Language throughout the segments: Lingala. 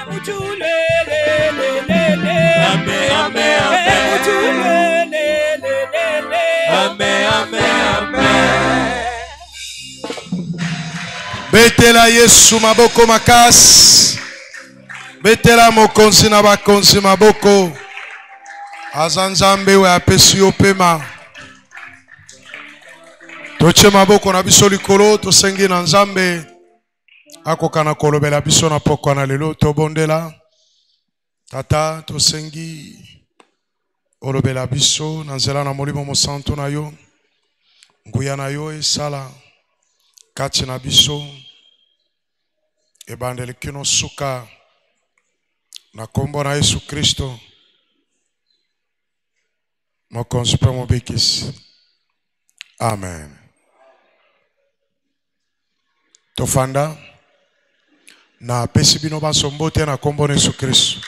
Betela Yesu maboko makasi. Betela mokonzi na bakonzi maboko. Azanzambe we apesi opema. Toche maboko na biso likolo tosengi na Nzambe. Akokana kolobela biso na poko na lelo tobondela. Tata tosengi olobela biso na nzela na molimo mosantu na yo. Nguya na yo esala kati na biso. Ebandeli kino suka na kombo na Yesu Kristo. Mokonzi pe mobikisi. Amen. Tofanda na pesi bino basombote na kombo na Yesu Kristo.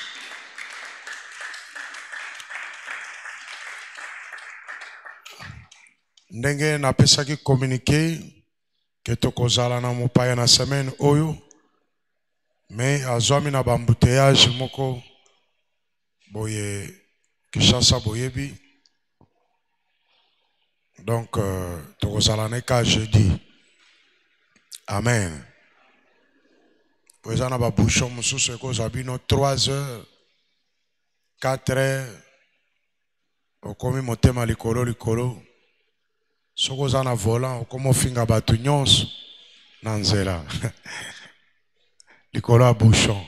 Ndenge na pesa ki communiquer que tokozala na mopaya na semaine oyo. Mais azwami na bambouteillage moko boye Kishasa boyebi. Donc tokozala neka jeudi. Amen. Poeza na ba bouchon mususu ekoza bino 3 heures 4 heures okomi motema likolo sokoza na volant okomo finga batu nyonso na nzela. Likolo a bouchon.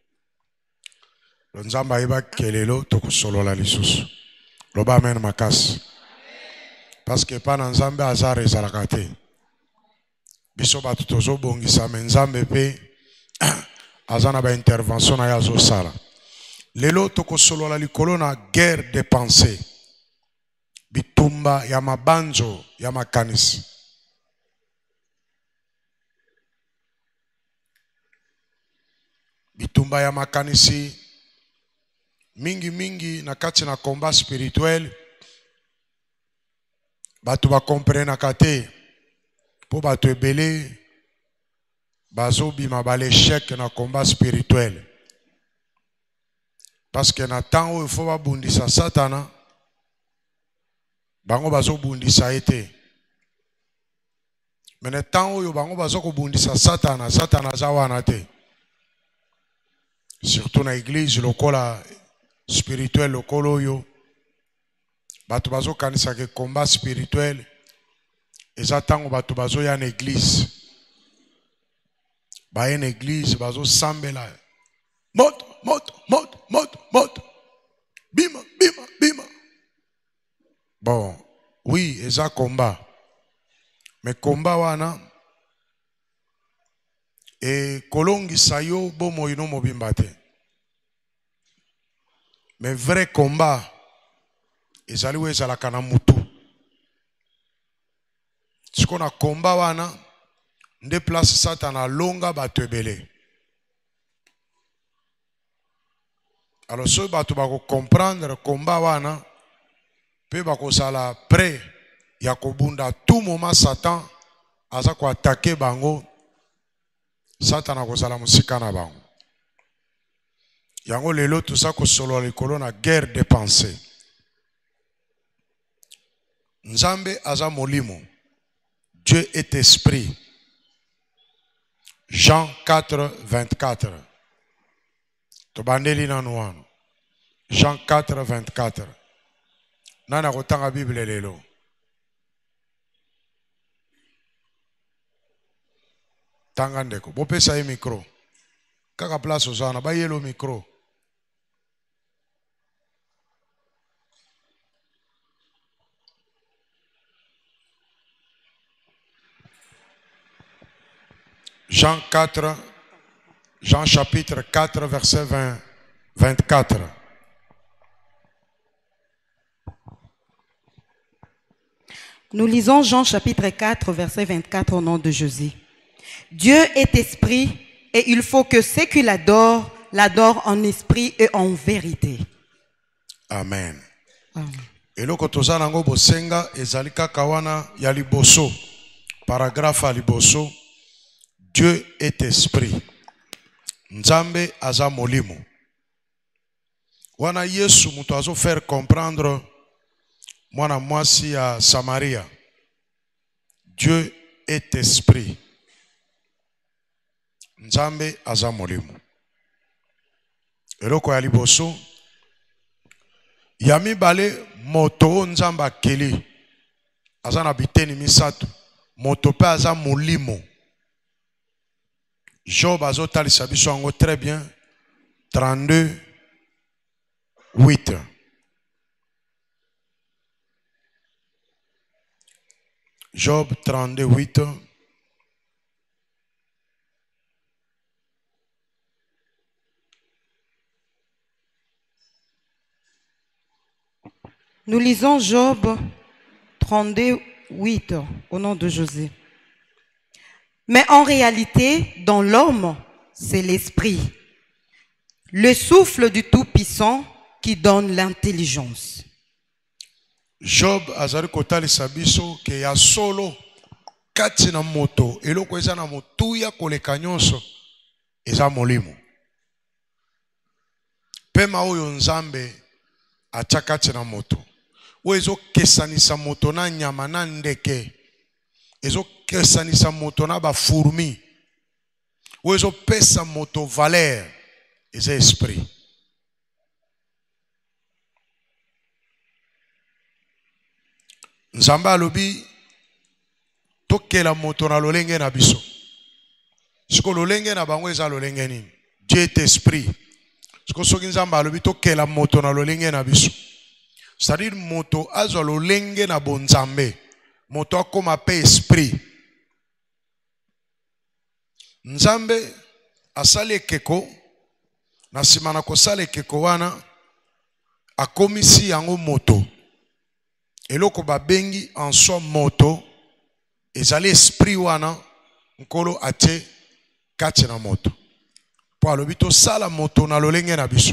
Nzamba iba kelelo tokusolola lisusu. Loba amen makasi. Parce que pa na Nzambe azare ezalaka te. Biso batu tozobongisa me Nzambe pe azana ba intervention na ya azosala. Lelo tokosolola likolo na guerre de pensée. Bitumba ya mabanzo ya makanisi. Bitumba ya makanisi mingi na kati na combat spirituel. Batu ba comprena kate po batu ebele bazobima ba l'échec na combat spirituel. Parce que na temps où il faut ba bundisa Satana bango bazobundisa ete. Mais na temps où bango bazokobundisa Satana zawana te. Surtout na église lokola spirituel lokolo yo. Batu bazo kanisa ke combat spirituel. Eza tango batu bazo ya na église. Ba en église bazo sambela. Moto. Bima. Bon, oui, eza combat. Mais combat wana et kolongisa yo bomo ino mobimba te. Mais vrai combat ezali we ezalaka na mutu. Siko na combat wana nde place Satana longa bato ebele. Alors so bato bako comprendre combat wana pe bako sala prêt ya kobunda tout moment Satan aza ko attaquer bango. Satana kozala musika na bango. Yango lelo tout ça ko solo likolo na guerre de pensée. Nzambe aza molimo. Dieu est esprit. Jean 4, 24. Tobandeli na nuano. Jean 4, 24. Nana kotanga Bible lelo. Tanga ndeko. Bopesa ye micro. Kaka place ozana. Ba yelo micro. Jean chapitre 4, verset 24. Nous lisons Jean chapitre 4, verset 24 au nom de Jésus. Dieu est esprit et il faut que ceux qui l'adorent en esprit et en vérité. Amen. Eloko tozana ngo bosenga ezalika kawana ya liboso. Paragraphe à liboso. Dieu est esprit. Nzambe aza molimo. Wana Yesu mutu azo faire comprendre mwana mwasi ya Samaria. Dieu est esprit. Nzambe aza molimo. Eloko ya liboso ya mibale moto nzamba akeli aza na biteni misato moto pe aza molimo. Job azotalisa biso yango très bien 32:8. Job 32:8. Nous lisons Job 32:8 au nom de José. Mais en réalité, dans l'homme, c'est l'esprit, le souffle du Tout-Puissant qui donne l'intelligence. Job azali kotalisa biso ke ya solo kati na moto eloko eza na motuya koleka nyonso eza molimo. Pema oyo nzambe atia kati na moto oyo ezokesanisa moto na nyama na ndeke, ezokesanisa moto na bafurmi, oyo ezopesa moto valeur eza esprit. Nzambe alobi tokela moto na lolenge na biso. Siko lolenge na bango eza lolenge nini? Dieu est esprit. Siko soki nzambe alobi tokela moto na lolenge na biso, c'est-à-dire moto azwa lolenge na bonzambe, moto akoma pe esprit. Nzambe asali ekeko, na sima na kosala ekeko wana akomisi yango moto. Eloko babengi en soi moto ezali esprit wana nkolo atie kati na moto. Po alobi tosala moto na lolenge na biso.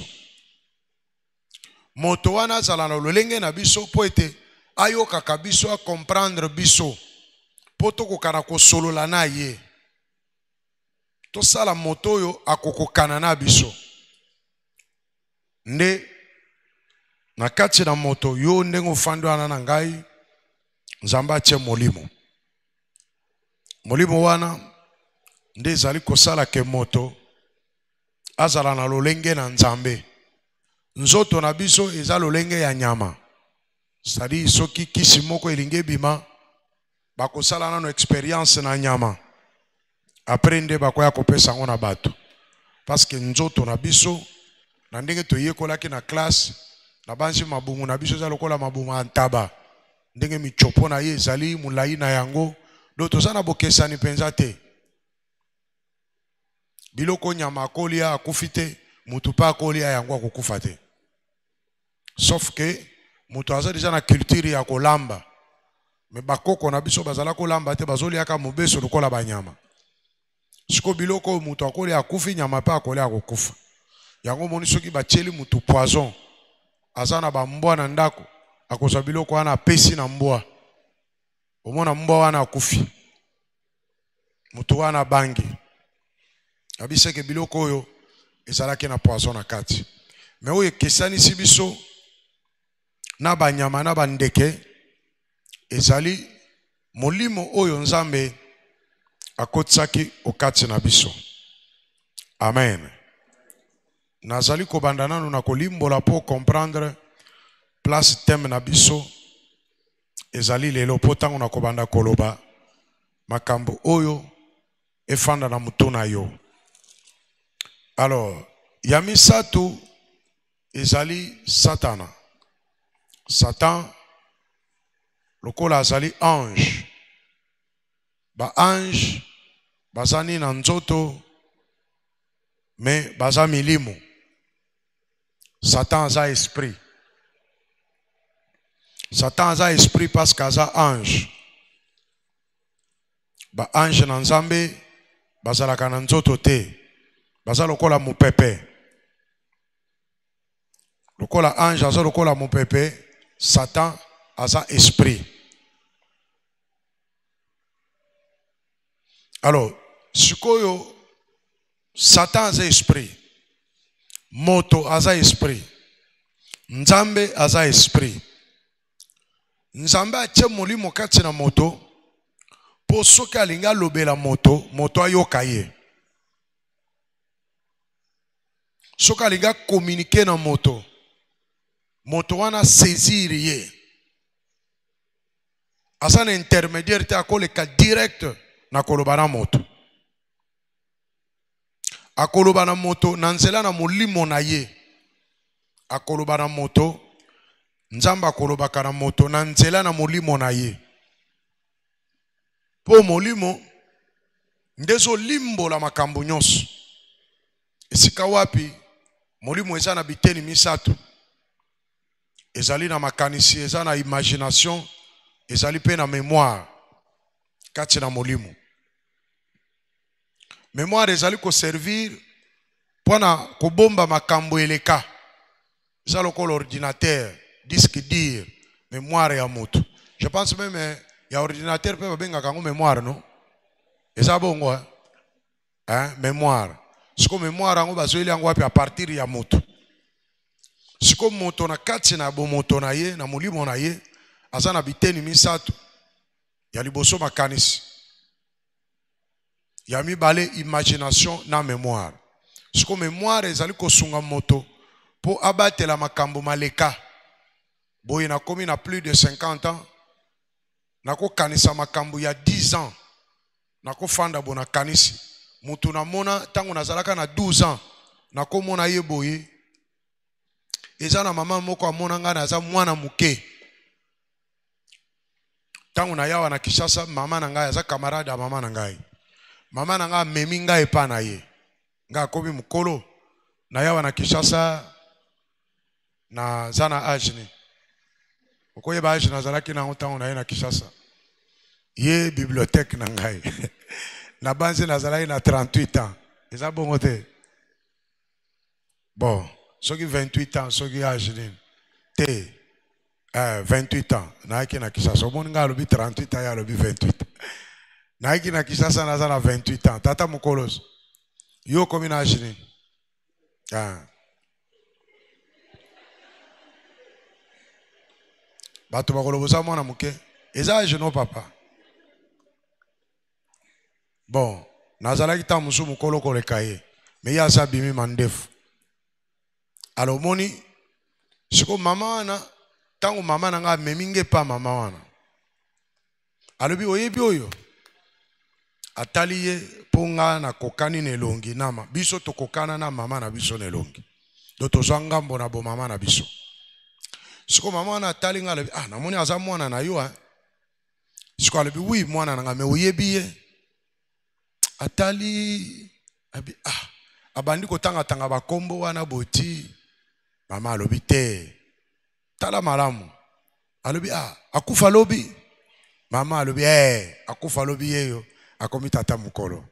Moto wana azala na lolenge na biso po ete ayokaka biso a comprendre biso po tokokana kosolola na ye. Tosala moto oyo akokokana na biso. Nde na kati na moto yo ndenge ofandi wana na ngai nzambe atie molimo. Molimo wana nde ezali kosala ke moto azala na lolenge na nzambe. Nzoto na biso eza lolenge ya nyama. C'est-à-dire soki kisi moko elinge bima bakosala nano expérience na nyama. Après nde bakoya kopesa ngo na bato. Parce que nzoto na biso na ndenge toyekolaki na classe na banzi mabumu na biso eza lokola mabumu antaba. Ndenge michopo na ye ezali mulai na yango do tozana bokesani penza te. Biloko nyama akolia akufi te, mutu pa akolia yango akokufa te. Sauf que mutu aza deja na culture ya kolamba. Me bakoko na biso bazala kolamba te bazoliaka mobeso lokola banyama. Siko biloko mutu akolia akufi nyama pa akolia akokufa. Yango moni soki batieli mutu poison aza na bambwa na ndako akozwa biloko wana apesi na mbwa. Omona mbwa wana akufi. Mutu wana bangi. Abiseke biloko oyo ezalaki na poison na kati. Me oyo ekesanisi biso na banyama na bandeke ezali molimo oyo nzambe akotisaki okati na biso. Amen. Nazali kobanda nanu na kolimbola po comprendre place thème na biso ezali lelo po tango na kobanda koloba makambo oyo efanda na mutu na yo. Alors, yamisatu ezali Satana. Satan lokola azali ange. Ba ange bazani na nzoto me baza milimo. Satan aza esprit. Satan aza esprit parce qu'aza ange. Ba ange na nzambe bazalaka na nzoto te. Baza lokola mupepe. Lokola ange aza lokola mupepe. Satan aza esprit. Alors, sikoyo Satan aza esprit. Moto aza esprit. Nzambe aza esprit. Nzambe atie molimo kati na moto. Po soki alinga lobela moto, moto ayoka ye. Soki alinga communiquer na moto, moto wana saisir ye. Asa na intermédiaire te akoleka direct na koloba na moto. Akoloba na moto na nzela na molimo na ye. Akoloba na moto, nzamba akolobaka na moto na nzela na molimo na ye. Po molimo ndezo limbola makambo nyonso. Esika wapi molimo eza na biteni misato. Ezali na makanisi, eza na imagination, ezali pe na mémoire kati na molimo. Mémoire ezali ko servir pona kobomba makambo eleka. Eza lokola ordinateur, disque dur, mémoire ya moto. Je pense même ya ordinateur pe babenga kango mémoire non? Eza bongo mémoire. Siko mémoire yango bazoeli yango wapi a partir ya moto. Siko moto na kati na bo moto na ye na molimo na ye aza na biteni misato. Ya liboso makanisi. Ya mibale imagination na mémoire. Siko mémoire ezali kosunga moto po abatela makambo maleka. Boye na komi na plus de 50 ans. Nako kanisa makambo ya 10 ans. Nako fanda bona kanisi. Mutu na mona tango nazalaka na 12 ans. Nako mona ye boye. Eza na mama moko amona nga naza mwana muke. Tango na yawa na Kishasa mama na ngai aza camarade ya mama na ngai. Mama na ngai memi ngai epa na ye. Nga komi mukolo na yawa na Kishasa na zana ajni. Okoye ba ajni nazalaki na ntango na ye na Kishasa. Ye bibliothèque na ngai. Na banze nazalaki na 38 ans. Eza bongo te. Bon, soki 28 ans, soki ajni. Te 28 ans. Naiki na Kishasa. Omoni nga alobi 38 ans ya alobi 28. Naiki na Kishasa naza na 28 ans. Tata mukolos. Yo komi na ajni. Bato bakolobosa mwana muke. Eza ajno papa. Bon, nazalaki ta musu mukolo koleka ye. Me ya sa bimi mandefu. Alors moni, siko mama wana, tango mama nanga meminge pa mama wana. Alobi oyebi oyo. Atali ye ponga na kokani nelongi nama. Biso to kokana na mama na biso nelongi. Doto zangambo na bo mama na biso. Siko mama wana atali nga alobi, namoni aza mwana na yo Siko alobi, oui mwana nanga me oyebi ye. Atali abandi kotanga tanga bakombo wana boti. Mama alobi te. Tala malamu. Alobi akufa lobi. Mama alobi akufa lobi yeyo. Akomi tata mukolo.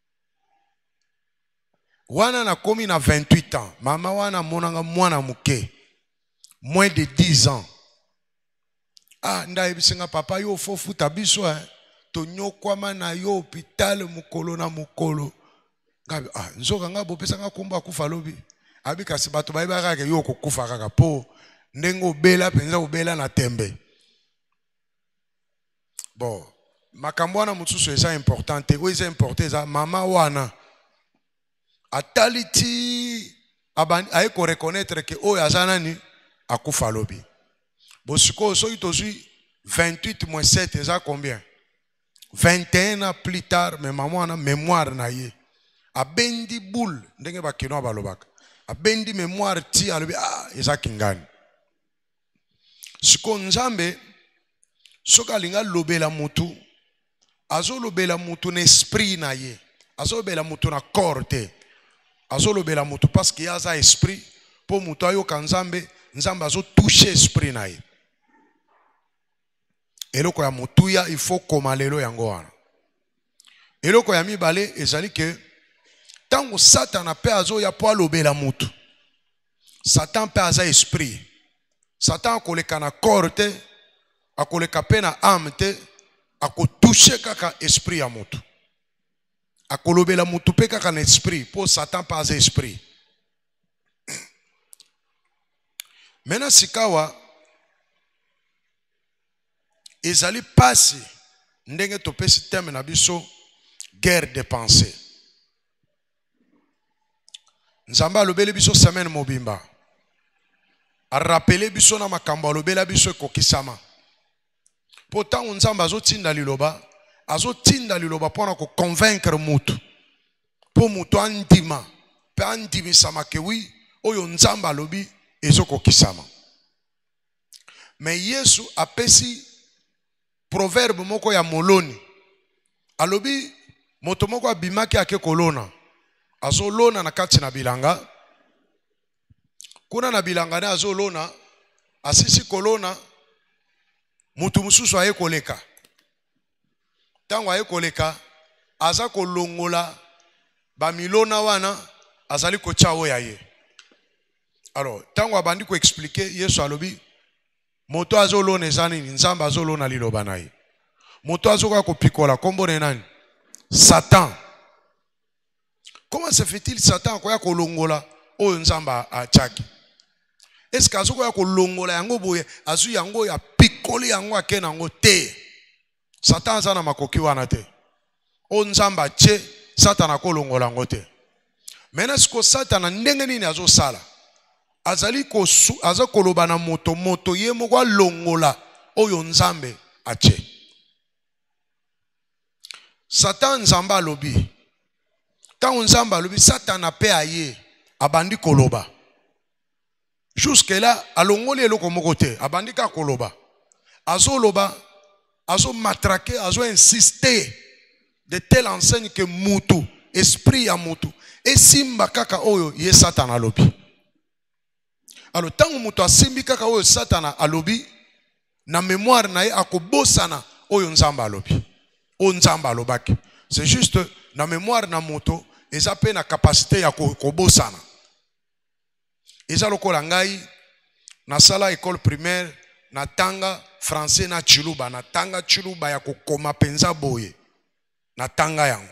Wana na komi na 28 ans. Mama wana monanga mwana muke. Moins de 10 ans. Nda ebisinga papa yo fofuta biso Tonyokwama na yo hôpital mukolo na mukolo. Ngabi nzoka nga bopesa nga komba kufa lobi. Abi kasi bato bayeba kaka yo kokufa kaka po ndengo bela penza ubela na tembe. Bon, makambo wana mususu eza importante. Oyo eza importante eza mama wana ataliti aye ko reconnaître que oyo aza nani akufa lobi. Bon siko soki tozwi 28 moins 7 eza combien? 21 ans plus tard, mais maman a mémoire na ye. Abendi boule, ndenge ba kino balobaka. Abendi mémoire ti alobi eza kingani. Siko nzambe soka linga lobela mutu, azo lobela mutu na esprit na ye. Azo lobela mutu na corps te. Azo lobela mutu parce qu'il y a za esprit po mutu ayo kanzambe, nzambe azo toucher esprit na ye. Eloko ya mutuya il faut koma lelo yango wana. Eloko ya mibale ezali ke tango Satan pe azo ya po alobela mutu. Satan pe aza esprit. Satan akoleka na corps te, akoleka pe na âme te, akotouche kaka esprit ya mutu. akolobela mutu pe kaka na esprit pour Satan pas esprit. Maintenant sikawa ezali pasi ndenge topesi teme na biso guerre de pensée. Nzamba alobeli biso semaine mobimba. A rappeler biso na makambo alobela biso ekokisama. Pourtant nzamba azotinda liloba pona ko convaincre mutu. Po mutu andima, pe andimisama ke wi oyo nzamba alobi ezokokisama. Mais Yesu apesi proverbe moko ya moloni. Alobi moto moko abimaki ake kolona. Azolona na kati na bilanga. Kuna na bilanga ne azolona. Asisi kolona. Mutu mususu aye koleka. Tango aye koleka. Aza kolongola. Bamilona wana. Azali kochawo ya ye. Alors, tango abandi ko expliquer Yesu alobi. Moto azolona ezani nzamba azolona liloba na ye. Moto azoka kopikola kombo ne nani? Satan. Comment se fait-il Satan koya kolongola oyo nzamba achaki? Est-ce que azoka kolongola yango boye azu yango ya pikoli yango akena yango te? Satan azana makoki wana te. O nzamba che Satan akolongola yango te. Maintenant siko Satan ndenge nini azosala? Azali koloba na moto ye moko longola oyo nzambe ache. Satan nzamba alobi. Quand nzamba alobi Satan ape aye abandi koloba. Jusque là alongoli eloko moko te abandi ka koloba. Azo loba, azo matraquer, azo insister de telle enseigne que mutu, esprit ya mutu, et simba kaka oyo ye Satan alobi. Alors, tant que mutu asimbi kaka oyo Satan alobi, na mémoire na ye akobosana oyo nzamba alobi. O nzamba alobaki. C'est juste na mémoire na moto, eza pe na capacité ya kobosana. Eza lokola ngai na sala école primaire na tanga français na chiluba, na tanga chiluba ya kokoma penza boye. Na tanga yango.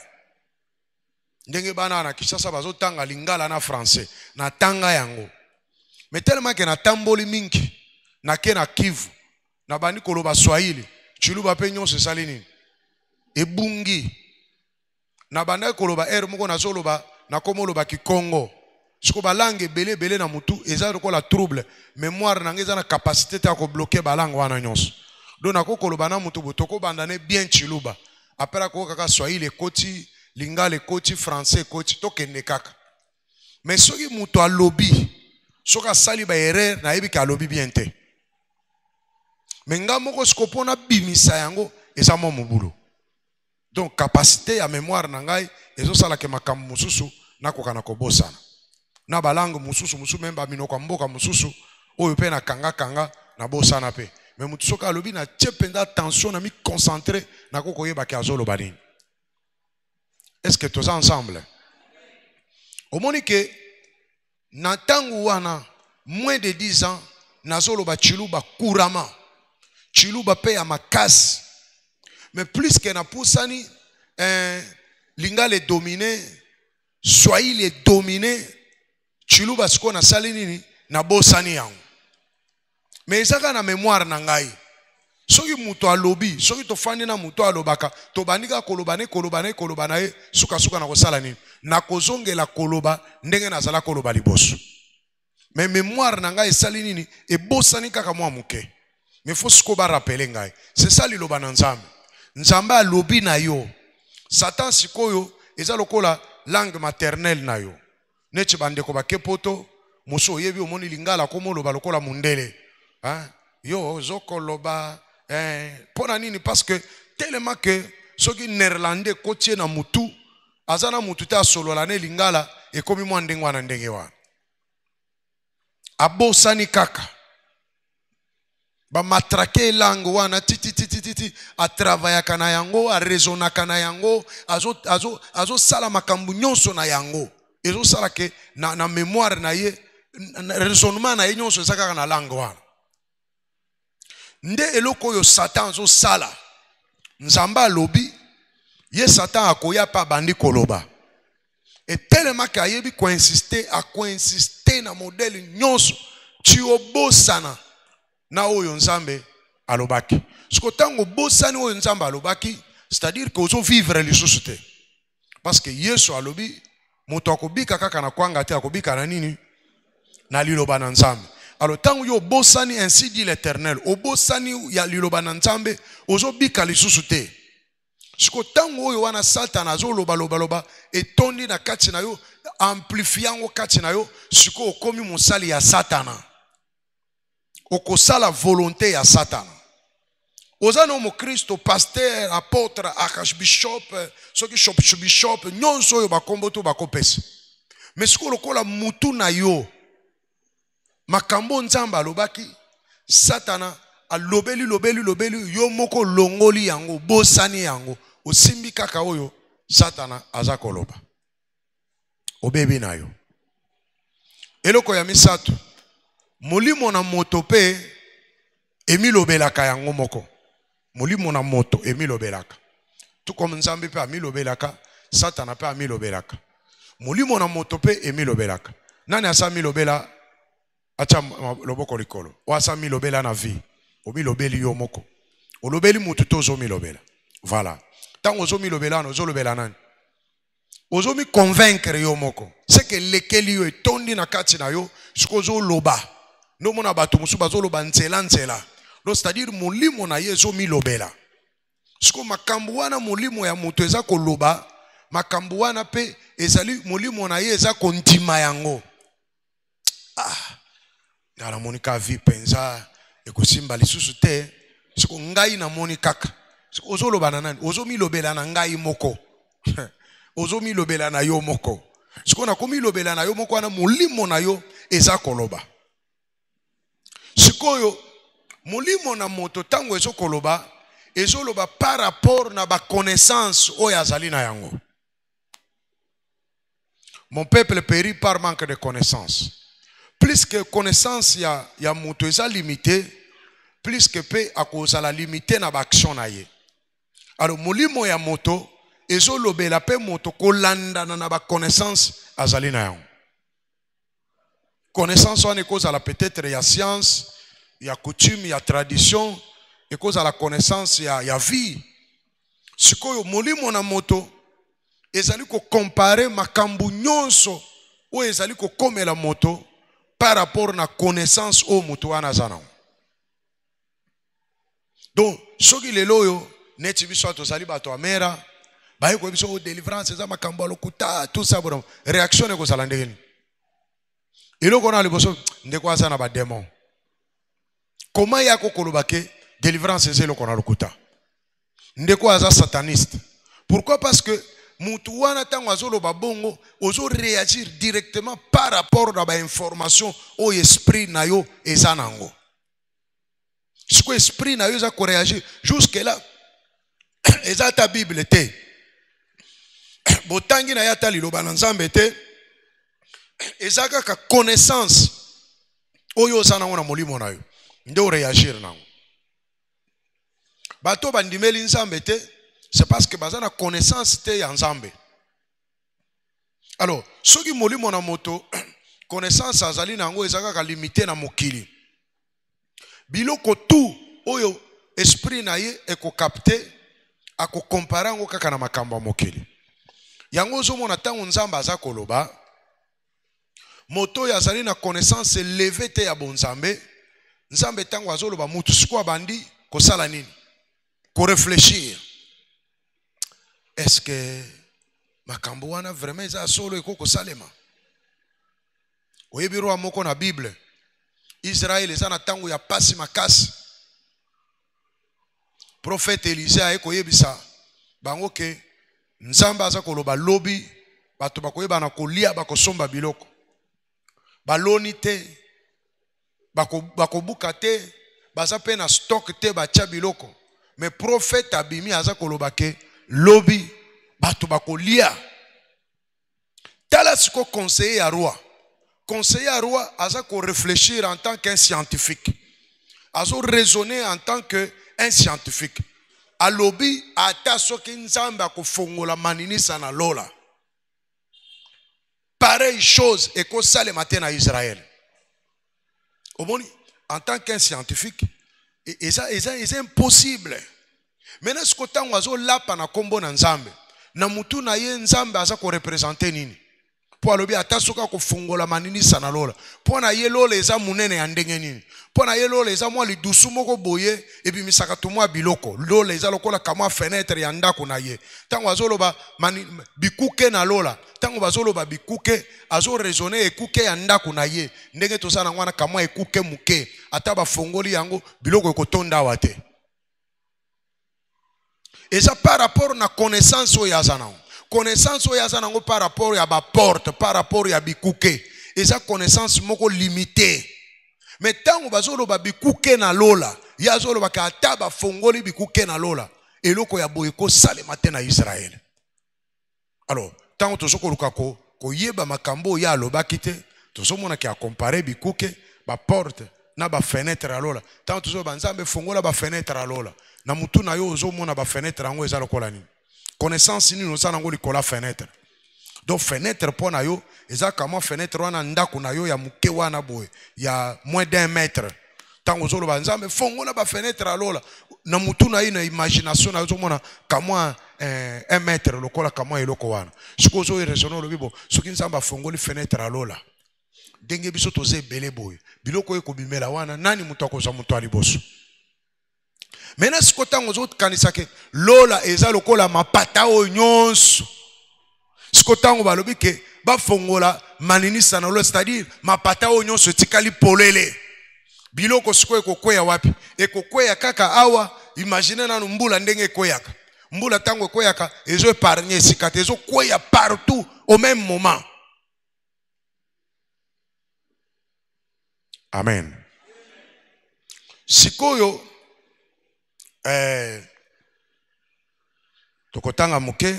Ndenge bana na Kinshasa bazo tanga lingala na français, na tanga yango. Mais tellement que na tamboli mingi, na ke na Kivu, na bandi koloba Swahili, chiluba pe nyonso esali nini? Ebungi. Na banda koloba moko na zoloba, na komo loba ki Congo. Siko ba langue belé na mutu, eza lokola trouble, mémoire na ngeza na capacité ta ko bloquer ba langue wana nyonso. Donc na ko koloba na mutu botoko bandane bien chiluba. Après ko kaka Swahili ekoti, lingala ekoti, français ekoti, tokende kaka. Mais soki mutu a lobby, soka sali ba erreur na yebi ka lobi bien te. Menga moko skopona bimisa yango eza mo mobulu. Donc capacité ya mémoire na ngai ezo sala ke makambo mususu nakoka na kobosana. Na balango mususu memba minoko mboka mususu oyo pe na kanga na bosana pe. Mais mutu soka lobi na tchependa attention na mi concentrer na koko yeba ke azolo banini. Est-ce que tous ensemble? Omoni ke na tangu wana moins de 10 ans nazolo ba chiluba couramment. Chiluba pe ya makasi. Mais plus que na pusani lingala est dominé, Swahili est dominé, chiluba siko na sali nini na bosani yango. Mais ezaka na mémoire na ngai. Soki muto alobi, soki to fandi na muto alobaka, to bandika kolobana e suka na kosala nini. Na kozongela koloba ndenge na zala koloba liboso. Mais mémoire na ngai esali nini e bosani kaka mwa muke. Mais faut siko ba rappeler ngai. C'est ça liloba na nzambe. Nzamba alobi na yo. Satan sikoyo eza lokola langue maternelle na yo. Neti bandeko ba kepoto muso yebi omoni lingala komo loba lokola mundele. Hein? Yo zokoloba pona nini parce que tellement que soki néerlandais kotie na mutu azana mutu ta solo la ne lingala e komi mwa ndenge wana ndenge wana. Abosani kaka. Ba matrake langue wana titi a travailler kana yango a raisonner kana yango azo sala makambu nyonso na yango ezo sala ke na mémoire na ye raisonnement na ye nyonso saka na langue wana nde eloko yo Satan zo sala nzamba lobi Ye Satan akoya pa bandi koloba. Et tellement qu'il a insister na modèle nyonso ti obosana na oyo nzambe alobaki. Siko tango bosani oyo nzambe alobaki, c'est-à-dire que ozo vivre lisusu te. Parce que Yesu alobi moto akobika kaka na kwanga te akobika na nini? Na liloba na nzambe. Alors tango yo bosani ainsi dit l'Éternel, obosani ya liloba na nzambe ozo bika lisusu te. Siko tango oyo wana Satan azo loba etondi na kati na yo amplifiango kati na yo siko okomi mosali ya Satana. Okosala volonté ya Satana. Ozano mo Kristo pasteur apôtre archbishop soki bishop nyonso oyo bakombo to bakopesa. Mais siko lokola mutu na yo makambo nzamba alobaki Satana alobeli yo moko longoli yango bosani yango osimbi kaka oyo Satana aza koloba obebi na yo. Eloko ya misato molimo na moto pe emilobelaka yango moko. Molimo na moto emilobelaka tout comme nzambe pe amilobelaka Satana pe amilobelaka. Molimo na moto pe emilobelaka. Nani asa milobela acha loboko likolo o asa milobela na vie omilobeli yo moko olobeli mutu tozo milobela. Voilà. Tango ozo milobela no ozo lobela nani? Ozo mi convaincre yo moko. C'est que lekeli yo etondi na kati na yo siko ozo loba. No mona batu musu bazo loba nzela. Donc c'est-à-dire molimo na ye ezo milobela. Siko makambo wana molimo ya mutu eza koloba, makambo wana pe ezali molimo na ye eza kondima yango. Ngala monika vi penza ekosimba lisusu te siko ngai na moni kaka siko ozo loba na nani ozo milobela na ngai moko ozo milobela na yo moko siko na komi lobela na yo moko na molimo na yo eza koloba. Siko yo molimo na moto tango ezo koloba ezo loba par rapport na ba connaissance oyo azali na yango. Mon peuple périt par manque de connaissance. Plus que connaissance ya moto eza limité, plus que pe akoza la limité na ba action na ye. Alors molimo ya moto ezo lobela pe moto kolanda na ba connaissance azali na yango. Connaissance wana ekoza la peut-être ya science, ya coutume, ya tradition, ekoza la connaissance ya vie. Sikoyo molimo na moto ezali ko comparer makambu nyonso o ezali ko komela moto par rapport na connaissance o moto wana zana. Donc soki lelo yo neti biso atozali bato amera baye ko biso délivrance za makambo lokuta tout ça bon réaction eko sala ndeni. Eloko na liboso ndeko aza na ba démon. Comment yako kolobake délivrance ezelo kona lokuta. Ndeko aza sataniste. Pourquoi? Parce que mutu wana tango azolo babongo ozo réagir directement par rapport à ba information au esprit na yo ezanango. Ce que esprit na yo za ko réagir jusque là eza ta Bible te. Botangi na yata liloba na Nzambe te. Ezaka ka connaissance oyo sana na molimo na yo. Ndo réagir nango. Bato bandimeli Nzambe te, c'est parce que bazana connaissance te ya Nzambe. Alors, soki molimo na moto connaissance azali nango ezaka ka limité na mokili. Biloko tout oyo esprit na ye eko capter ako comparer ngo kaka na makambo mokili. Yango zo mona tango Nzambe aza koloba moto ya azali na connaissance élevée te ya bonzambe. Nzambe tango azoloba mutu siko bandi ko sala nini? Ko réfléchir. Est-ce que makambo wana vraiment eza solo eko salema? Oyebiro amoko na Bible. Israël eza na tango ya pasi makasi. Prophète Élisée eko yebisa bango ke Nzambe aza koloba lobi bato bakoyeba na kolia bakosomba biloko. Baloni te bakobuka te baza pe na stock te bacha biloko. Mais prophète abimi aza koloba ke lobi bato bakolia. Tala siko conseiller à roi. Conseiller à roi aza ko réfléchir en tant qu'un scientifique. Azo raisonner en tant qu'un scientifique. alobi ata soki nzambe akofongola maninisa na lola. Pareille chose ekosalema te na Israël. Omoni, en tant qu'un scientifique, c'est impossible. Maintenant, ce que tu as lapa na kombo na nzambe, na mutu na ye nzambe aza ko représenter nini? Po alobi ata soka ko fongola maninisa na lola. Po na ye lola eza munene ya ndenge nini? Po na ye lola eza mwa lidusu moko boye ebi misaka to mwa biloko. Lola eza lokola kama fenêtre ya ndako na ye. Tango azoloba bikuke na lola. Tango bazoloba bikuke azo raisonner ekuke ya ndako na ye. Ndenge tosana ngwana kama ekuke muke. Ata ba fongoli yango biloko ekotonda wate. Eza par rapport na connaissance o yazana. Connaissance o yazana ngo par rapport ya ba porte, par rapport ya bikuke. Eza connaissance moko limitée. Mais tango bazoloba bikuke na lola, yazoloba ka ata ba fongoli bikuke na lola. Eloko ya boyeko salema te na Israël. Alors, tango tozoko luka ko yeba makambo ya alobaki te, tozomona ki a comparer bikuke, ba porte na ba fenêtre à lola. Tango tozo banzambe fongola ba fenêtre à lola. Na mutu na yo ozomona ba fenêtre ango eza lokola ni. Connaissance ni nosana ngo likola fenêtre. Donc fenêtre po na yo eza kama fenêtre wana ndako na yo ya muke wana boye ya moins d'1 mètre. Tango zolo banzambe fongola ba fenêtre à lola. Na mutu na ina imagination na ozomona kama 1 mètre lokola kama eloko wana. Siko zo raisonner lo bibo soki nzamba fongoli fenêtre à lola. Denge biso toze belé boye. Biloko eko bimela wana nani mutu akoza mutu aliboso. Maintenant ce que tango zo kanisa ke lola eza lokola mapata o nyonso. Ce que tango balobi ke ba fongola maninisa na lola, c'est-à-dire mapata o nyonso tikali polele. Biloko siko ekokweya wapi? Ekokweya kaka awa, imagine na mbula ndenge ekoyaka. Mbula tango ekoyaka ezo épargner sikate ezo kweya partout au même moment. Amen. Sikoyo tokotanga muke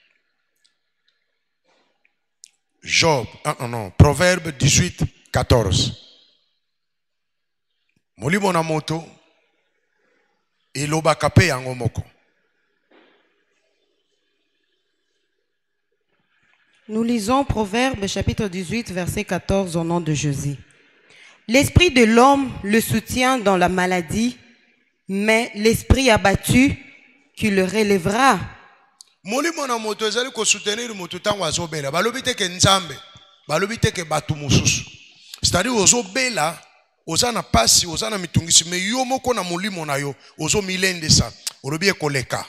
Job, non, Proverbe 18, 14. Molimo na moto iloba kape yango moko. Nous lisons Proverbe chapitre 18 verset 14 au nom de Jésus. L'esprit de l'homme le soutient dans la maladie, mais l'esprit abattu qui le relèvera. Molimo na moto ezali ko soutenir moto tango azobela. Balobi te ke nzambe, balobi te ke batu mususu. C'est-à-dire ozobela, ozana pasi, ozana mitungisi, mais yo moko na molimo na yo, ozo milende sa. Olobi ekoleka.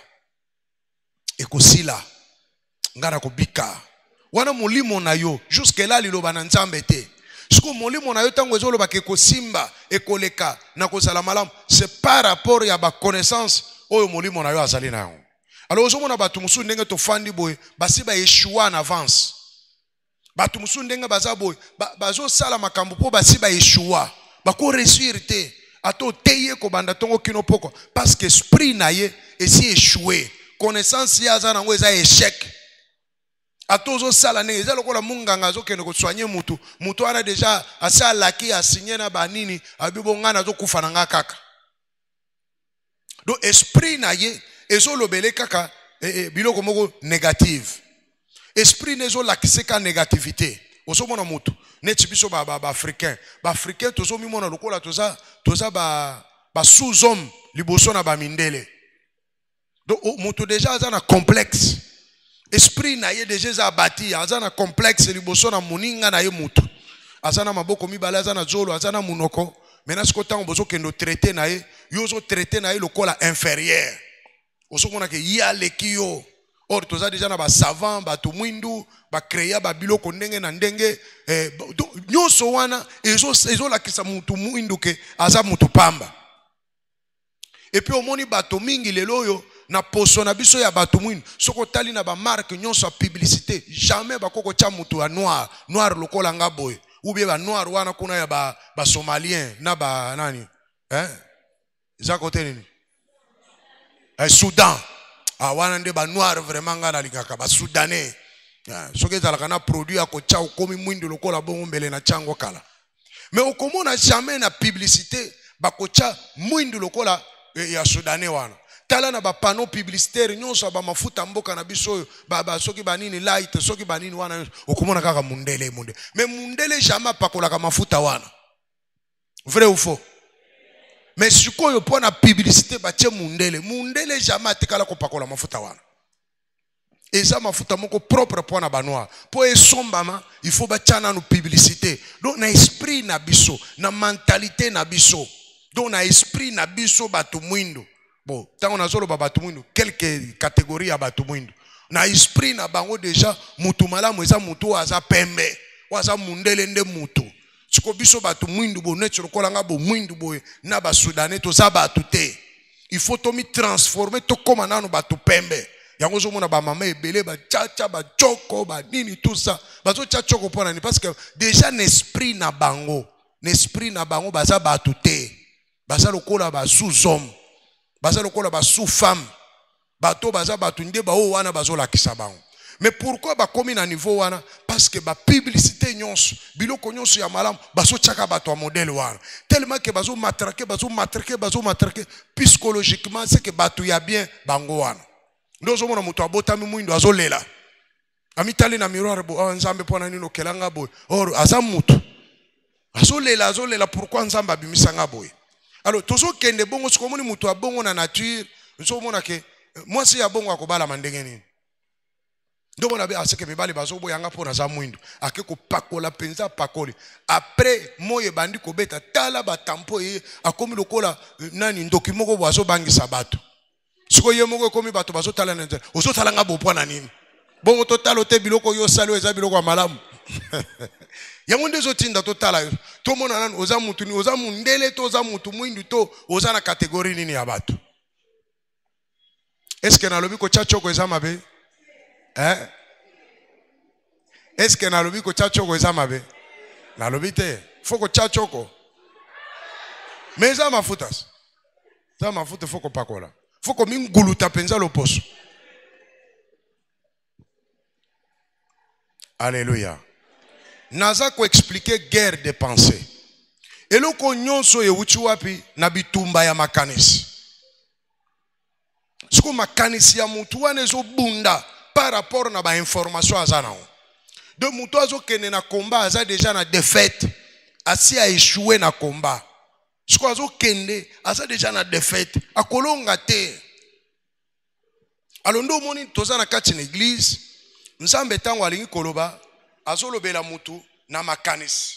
Ekosila. Ngana kobika. Wana molimo na yo, jusque là liloba na nzambe te. Siko molimo na yo tango ezoloba ke kosimba ekoleka na kozala malamu, c'est par rapport ya ba connaissance oyo molimo na yo azali na yo. Alors ozomona batu musu ndenge to fandi boy, basi ba yeshua en avance. Batu musu ndenge baza boy, bazo sala makambo po basi ba yeshua. Bako réussir te, ato teye ko banda tongo kino poko parce que esprit na ye esi échoué. Connaissance ya za nango eza échec. Atozo sala ne eza lokola munganga zo kene ko soigner mutu. Mutu ana déjà asa laki asigné na banini abibo ngana zo kufa na ngakaka. Donc esprit na ye ezo lobele kaka biloko moko négative. Esprit nezo lakiseka négativité. Oso mona mutu neti biso ba africain. Ba africain tozo mi mona lokola toza ba sous-homme liboso na ba mindele. Donc mutu déjà aza na complexe. Esprit na ye déjà abati, azana complexe liboso na muninga na ye mutu. Azana maboko mibale, azana zolo, azana munoko. Maintenant ce que bozo kendo traiter na ye, yozo traiter na ye lokola inférieur. Oso mona ke ya lekio. Or toza déjà na ba savant, ba tumwindu, ba créer ba biloko ndenge na ndenge, nyoso wana ezo la kisa mutu mwindu ke aza mutu pamba. Et puis omoni bato mingi lelo yo na poso na biso ya bato mwindu soko tali na ba marque nyonso ya publicité jamais bakoko tia mutu ya noir lokola nga boy ou bien ba noir wana kuna ya ba somalien na ba nani za kote nini Soudan wana nde ba noir vraiment nga na lingaka ba soudanais soki ezalaka na produit ya kotia okomi mwindu lokola bongo mbele na chango kala mais okomona jamais na publicité bakotia mwindu lokola ya soudanais wana tala na ba panneau publicitaire nyonso ba mafuta mboka na biso ba soki banini light soki banini wana okomona kaka mundele mais mundele jamais pakolaka mafuta wana. Vrai ou faux? Mais sikoyo po na publicité batie mundele jamais atekala ko pakola mafuta wana. Eza mafuta moko propre po na banoa po esombama il faut batiana no publicité. Donc na esprit na biso na mentalité na biso donc na esprit na biso batu mwindo. Bon, tant on a solo batu mwindo quelques catégories à batu mwindo. Na esprit na bango déjà mutu malamu eza mutu aza pembe waza mundele nde mutu. Siko biso batu mwindo bo netu lokolanga bo mwindo boye na ba soudanais to za batu te. Il faut to mi transformer to koma nanu batu pembe. Yango zo mona ba mama ebele ba chacha ba choko ba nini tout ça. Ba zo chacha choko pona ni parce que déjà l'esprit na bango baza batu te. Baza lokola ba sous-homme. Baza lokola ba sous-femme. Bato baza batu nde ba o wana bazo lakisa bango. Mais pourquoi ba komi na niveau wana? Parce que ba publicité nyonso, biloko nyonso ya malamu baso chaka bato a modèle wana. Tellement que bazo matraquer psychologiquement c'est que bato ya bien bango wana. Ndozo mona mutu abotami mwindo azo lela. Amitali na miroir bo nzambe pona nino kelanga boy. Or aza mutu. Azo lela pourquoi nzambe abimisanga boy. Alors tozo kende bongo sikomoni mutu abongo na nature, nzo mona ke moi si abongo akobala mandenge nini. Ndo mona be aseke mibali bazo boyanga pona za mwindo. Ake ko pakola penza pakoli. Après moye bandi ko beta tala ba tampo ye akomi lokola nani ndoki moko bazo bangisa bato. Siko ye moko komi bato bazo tala nende. Ozo tala nga bo pona nini. Bongo totalo te biloko yo salo eza biloko malamu. Yango ndezo tinda totala yo. To mona nani oza mutu ni oza mundele to oza mutu mwindu to oza na kategori nini ya bato. Est-ce que na lobi ko chachoko eza mabe? Est-ce que na lobi ko chachoko eza mabe? Na lobi te. Foko chachoko. Mais eza mafutas. Eza mafuta foko pakola. Foko minguluta penza loposo. Alléluia. Naza ko expliquer guerre de pensée. Eloko nyonso yewuchi wapi na bitumba ya makanisi. Siko makanisi ya mutu wane zo bunda par rapport na ba information azana. De mutu azo kene na combat aza déjà na défaite. Asi a échoué na combat. Siko azo kende aza déjà na défaite. Akolonga te. Alondo moni toza na kati na église. Nzambe tango alingi koloba azolobela mutu na makanisi.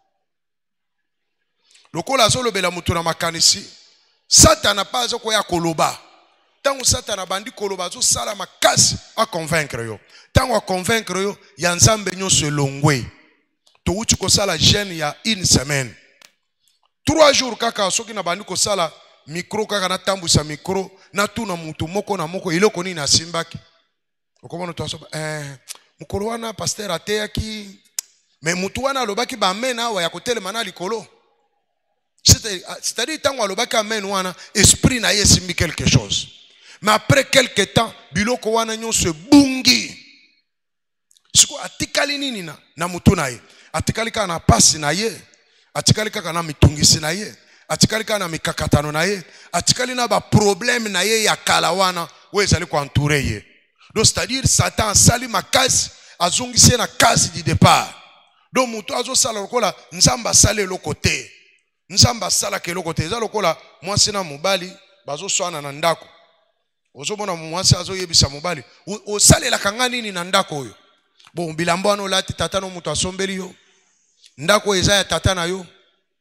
Lokola azolobela mutu na makanisi, Satan pas azokoya koloba. Tango Satan bandi koloba azo sala makasi a convaincre yo. Tango a convaincre yo ya Nzambe nyonso elongwe. To uti ko sala jeûne ya une semaine. 3 jours kaka soki na bandi ko sala micro kaka na tambusa micro na tuna mutu moko na moko iloko nini asimbaki. Okomona to asoba mukolo wana pasteur ateyaki mais mutu wana alobaki ba amen awa ya kotelema na likolo. C'est-à-dire tango alobaki amen wana esprit na yesimbi quelque chose. Mais après quelque temps biloko wana nyonso bungi. Siko atikali nini na mutu na ye. Atikali ka na pasi na ye. Atikali ka na mitungisi na ye. Atikali ka na mikakatano na ye. Atikali na ba problème na ye ya kala wana wezali ko entourer ye. Donc c'est-à-dire Satan sali makasi azongisi na kasi du départ. Donc mutu azo sala lokola nzamba sale lokote. Nzamba sala ke lokote. Eza lokola mwasi na mobali bazo swana na ndako. Ozo mona mwasi azo yebisa mobali. O sale la kanga nini na ndako oyo. Bon bilambo ano lati tata no mutu asombeli yo. Ndako eza ya tata na yo.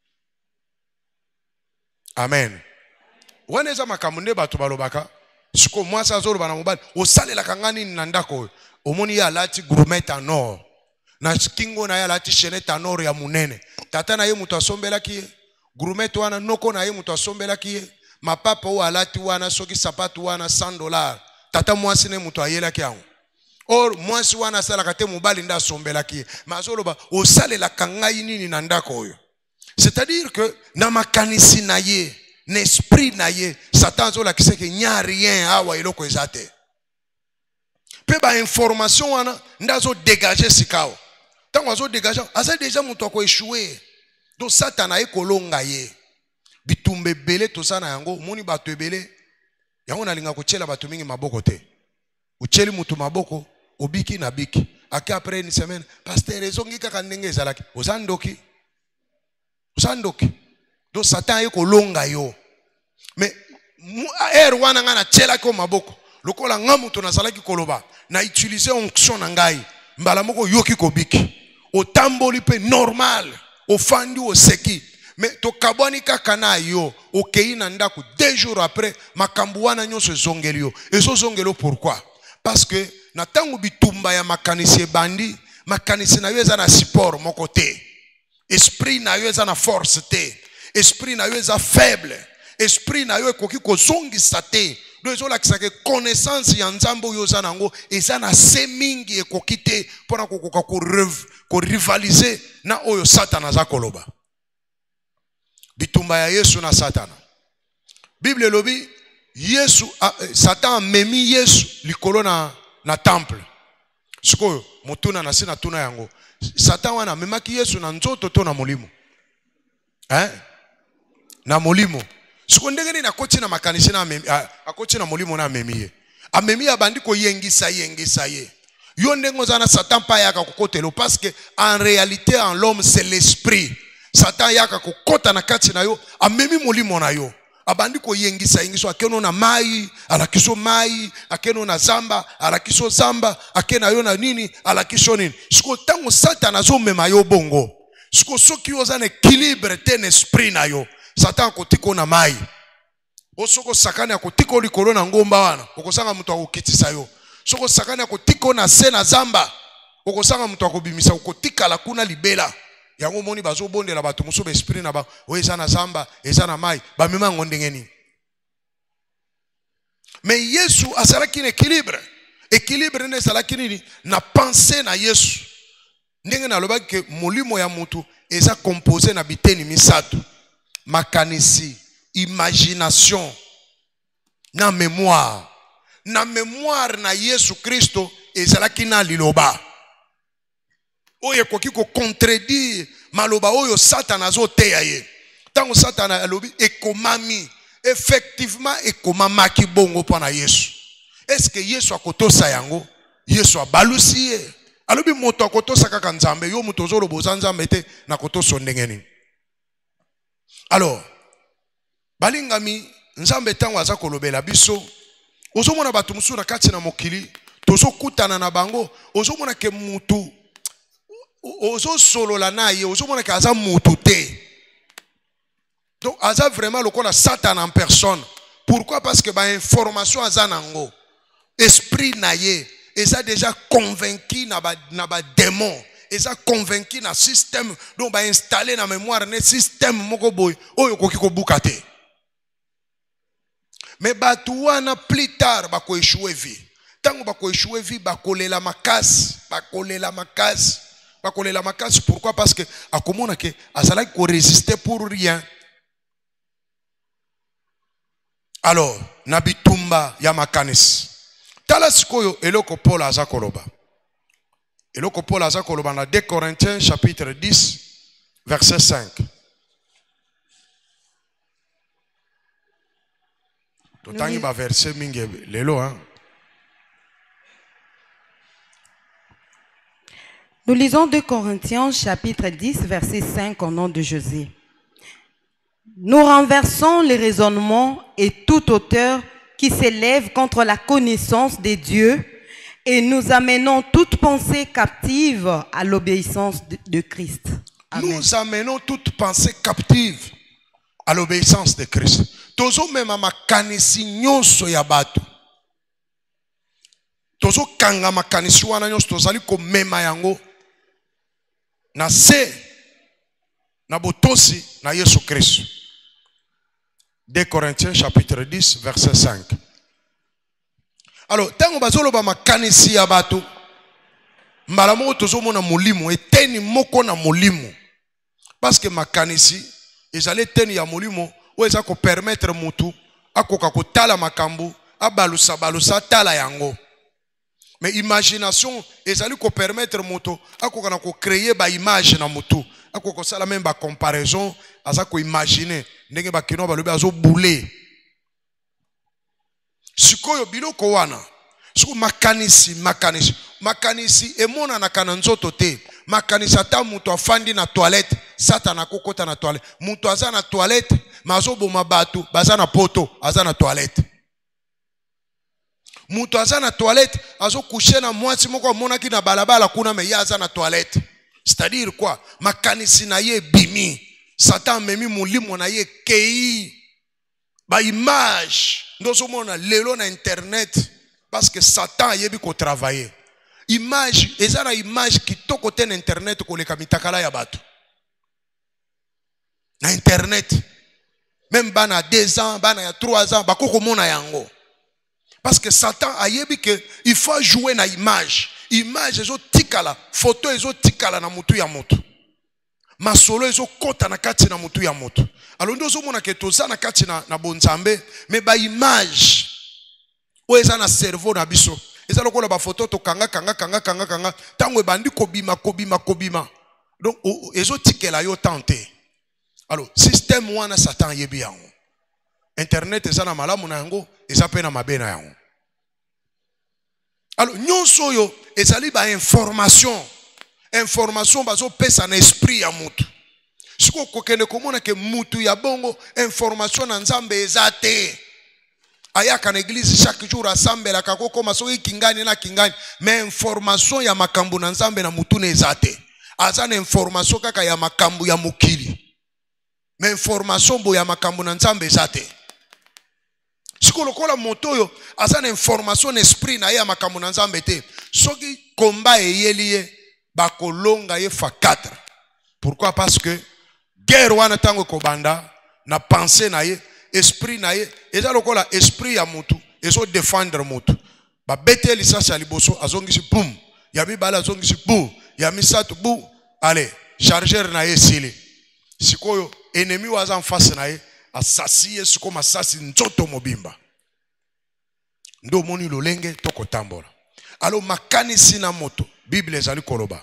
Amen. Wana eza makamunde batu balobaka. Siko mwasi azolo bana mobali osalela kangani na ndako omoni ya lati gourmet en or na kingo na ya lati chenette en or ya munene tata na ye mutu asombelaki ye gourmet wana noko na ye mutu asombelaki ye mapapa o alati wana soki sapatu wana $100 tata mwasi ne mutu ayelaki yango or mwasi wana salaka te mobali nda asombelaki ye mazolo ba osalela kangai nini na ndako oyo. C'est-à-dire que na makanisi na ye n'esprit na ye Satan zo la kise ke nya rien awa iloko ezate pe ba information wana ndazo dégager sikao tango azo dégager asa déjà mutu ko échouer donc Satan a ekolonga ye bitumbe belé to sana yango moni bato ebele yango nalinga kochela batu mingi maboko te. Ucheli mutu maboko obiki na biki. Ake après une semaine, pasteur ezongi kaka ndenge ezalaki. Ozandoki. Do Satan yeko longa yo. Mais wana nga na chela ko maboko. Lokola nga mutu nazalaki koloba na utiliser onction na ngai. Mbala moko yoki kobiki. Otamboli pe normal. Ofandi oseki. Mais to kabwani kaka na yo okei na ndako 2 jours après makambu wana nyonso zongeli yo. Ezo zongelo pourquoi? Parce que na tango bitumba ya makanisi bandi, makanisi na yo eza na support moko te. Esprit na yo eza na force te. Esprit na yo eza faible. Esprit na yo ekoki kozongisa te. Do ezo lakisa ke connaissance ya nzambe oyo eza nango eza na se mingi ekoki te pona kokoka ko rivaliser na oyo Satan aza koloba. Bitumba ya Yesu na Satana. Bible lobi Yesu Satan memi Yesu likolo na temple. Sikoyo motuna na sina tuna yango. Satan wana memaki Yesu na nzoto to na molimo. Na molimo. Siko ndenge ni nakoti na makanisi na akoti na molimo na memiye. Amemi abandi ko yengisa ye. Yo ndengo zana Satan pa yaka kokotelo parce que en réalité en l'homme c'est l'esprit. Satan yaka kokota na kati na yo amemi molimo na yo. Abandi ko yengisa akeno na mai, alakiso mai, akeno na zamba, alakiso zamba, akena yo na nini, alakiso nini. Siko tango Satan azo mema yo bongo. Siko soki yo zana équilibre ten esprit na yo. Satan kotiko na mai. Osoko sakani akotiko likolo na ngomba wana. Okosanga mutu akokitisa yo. Soko sakani akotiko na se na zamba. Okosanga mutu akobimisa okotika la kuna libela. Yango moni bazo bonde la batu muso esprit na ba o eza na zamba, eza na mai, ba mema ngondengeni. Mais Yesu asalaki équilibre. Équilibre ne salaki nini na pensée na Yesu. Ndenge na loba ke molimo ya mutu eza composé na biteni misatu. Makanisi, imagination, na mémoire. Na mémoire na Yesu Kristo ezalaki na liloba. Oye koki ko contredire maloba oyo Satan azoteya ye. Tango Satan alobi ekomami, effectivement ekomamaki bongo pona Yesu. Est-ce que Yesu akotosa yango? Yesu abalusi ye. Alobi moto akotosa kaka nzambe, yo moto zolo boza nzambe te na kotoso ndengeni. Alors, balingami nzambe tango aza kolobela biso, ozomona batu musu na kati na mokili, tozo kutana na bango, ozomona ke mutu ozo solo la na ye, ozomona ke aza mutu te. Donc aza vraiment lokola Satan en personne. Pourquoi? Parce que ba information aza nango. Esprit na ye, eza déjà convaincu na ba démon. Eza convaincu na système donc ba installer na mémoire ne système moko boy oyo koki ko bukate. Mais batu wana plus tard ba ko échouer vie. Tango ba ko échouer vie ba kolela makasi, pourquoi? Parce que akomona ke azala ko résister pour rien. Alors, na bitumba ya makanisi. Tala sikoyo eloko Paul aza koloba. Eloko Paul aza koloba na 2 Corinthiens chapitre 10 verset 5. Totangi ba verset mingi lelo hein. Nous lisons 2 Corinthiens chapitre 10 verset 5 au nom de Jésus. Nous renversons les raisonnements et toute hauteur qui s'élève contre la connaissance de Dieu et nous amenons toute pensée captive à l'obéissance de Christ. Amen. Nous amenons toute pensée captive à l'obéissance de Christ. Tozo mema makanisi nyonso ya batu. Tozo kanga makanisi wana nyonso tozali ko mema yango na se na botosi na Yesu Kristo. 2 Corinthiens chapitre 10 verset 5. Alors, tango bazolo ba makanisi ya batu, mbala moko tozomona molimo eteni moko na molimo. Parce que makanisi ezali eteni ya molimo o eza ko permettre mutu akoka kotala makambu abalusa tala yango. Mais imagination ezali ko permettre mutu akoka na ko créer ba image na mutu. Akoko sala même ba comparaison aza ko imaginer ndenge ba kino ba lobi azo bouler. sikoyo biloko wana siko makanisi emona na kana nzoto te makanisi ata mutu afandi na toilette satana kokota na toilette mutu aza na toilette mazoboma batu baza na poto aza na toilette mutu aza na toilette azokushe na mwasi moko amonaki na balabala kuna me ya aza na toilette. C'est-à-dire quoi? Makanisi na ye bimi Satan memi mulimo na ye kei ba image ndozo mona lelo na internet parce que Satan yebi ko travailler image ezana image kitoko te na internet ko leka mitakala ya bato na internet même bana 2 ans bana ya 3 ans bakoko mona yango parce que Satan ayebi que il faut jouer na image ezo tikala photo ezo tikala na mutu ya moto masolo ezo kota na kati na mutu ya moto alors ndozo mona ke toza na kati na bonzambe mais ba image o eza na cerveau na biso eza lokola ba photo to kanga tango ebandi kobima donc ezo tikela yo tante. Alors système wana Satan yebi yango internet eza na malamu na yango eza pe na mabe na yango. Alors nyonso yo ezali ba information bazo pesa na esprit ya mutu siko kokende komona ke mutu ya bongo information na nzambe ezate ayaka na église chaque jour assemble kakoko masoki kingani na kingani mais information ya makambo na nzambe na mutu na ezate aza na information kaka ya makambo ya mokili mais information bo ya makambo na nzambe ezate siko lokola moto yo aza na information esprit na ya makambo na nzambe te soki komba eyeli ye bakolonga ye fa 4. Pourquoi? Parce que guerre wana tango kobanda na pensée na ye esprit na ye eza lokola esprit ya mutu ezo défendre mutu ba bete lisasa liboso azongisi boum ya mibala azongisi boum ya misato boum allez chargeur na ye sili sikoyo ennemi waza en face na ye asasi ye siko masasi nzoto mobimba ndo moni lolenge toko tambola. Alors makanisi na moto Bible ezali koloba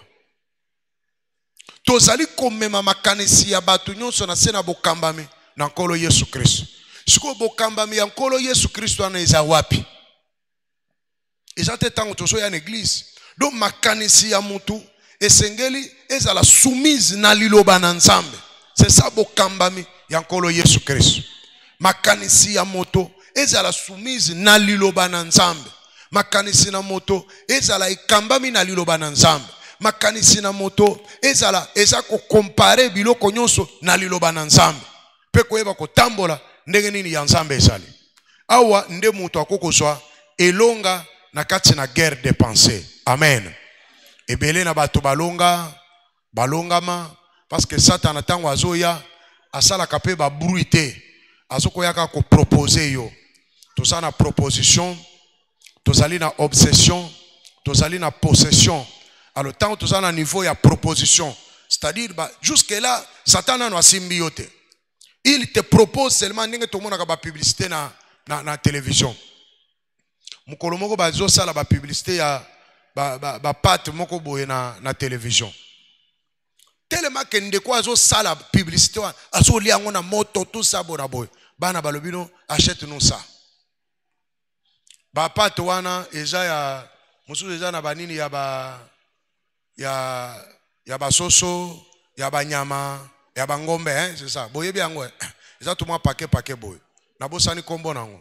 tozali komema makanisi ya batu nyonso na sena bokambami na nkolo Yesu Kristo siko bokambami ya nkolo Yesu Kristo ana eza wapi eza te tango tozo ya église donc makanisi ya mutu esengeli ezala soumise na liloba na nzambe c'est ça bokambami ya nkolo Yesu Kristo makanisi ya moto ezala soumise na liloba na nzambe makanisi na moto ezala ikambami na liloba na nzambe makanisi na moto eza ko comparer biloko nyonso na liloba na nzambe pe koyeba kotambola ndenge nini ya nzambe ezali awa nde moto akokozwa elonga na kati na guerre de pensée. Amen. Ebele na bato balongama parce que Satan tango azoya asala kape ba bruité azokoyaka ko proposer yo toza na proposition tozali na obsession tozali na possession. Alors tant toza na niveau ya proposition c'est-à-dire jusque là Satan a asimbi yo te il te propose seulement ndenge to mona ka ba publicité na télévision mukolo moko bazo sala ba publicité ya ba pâte moko boye na télévision tellement que ndeko azo sala publicité azo liango na moto tout ça bona boye bana balobino achète nous ça ba pâte wana eza ya musu eza na banini ya basoso ya banyama ya bangombe c'est ça boye biango eza tout moi paquet boye na bosani kombo nango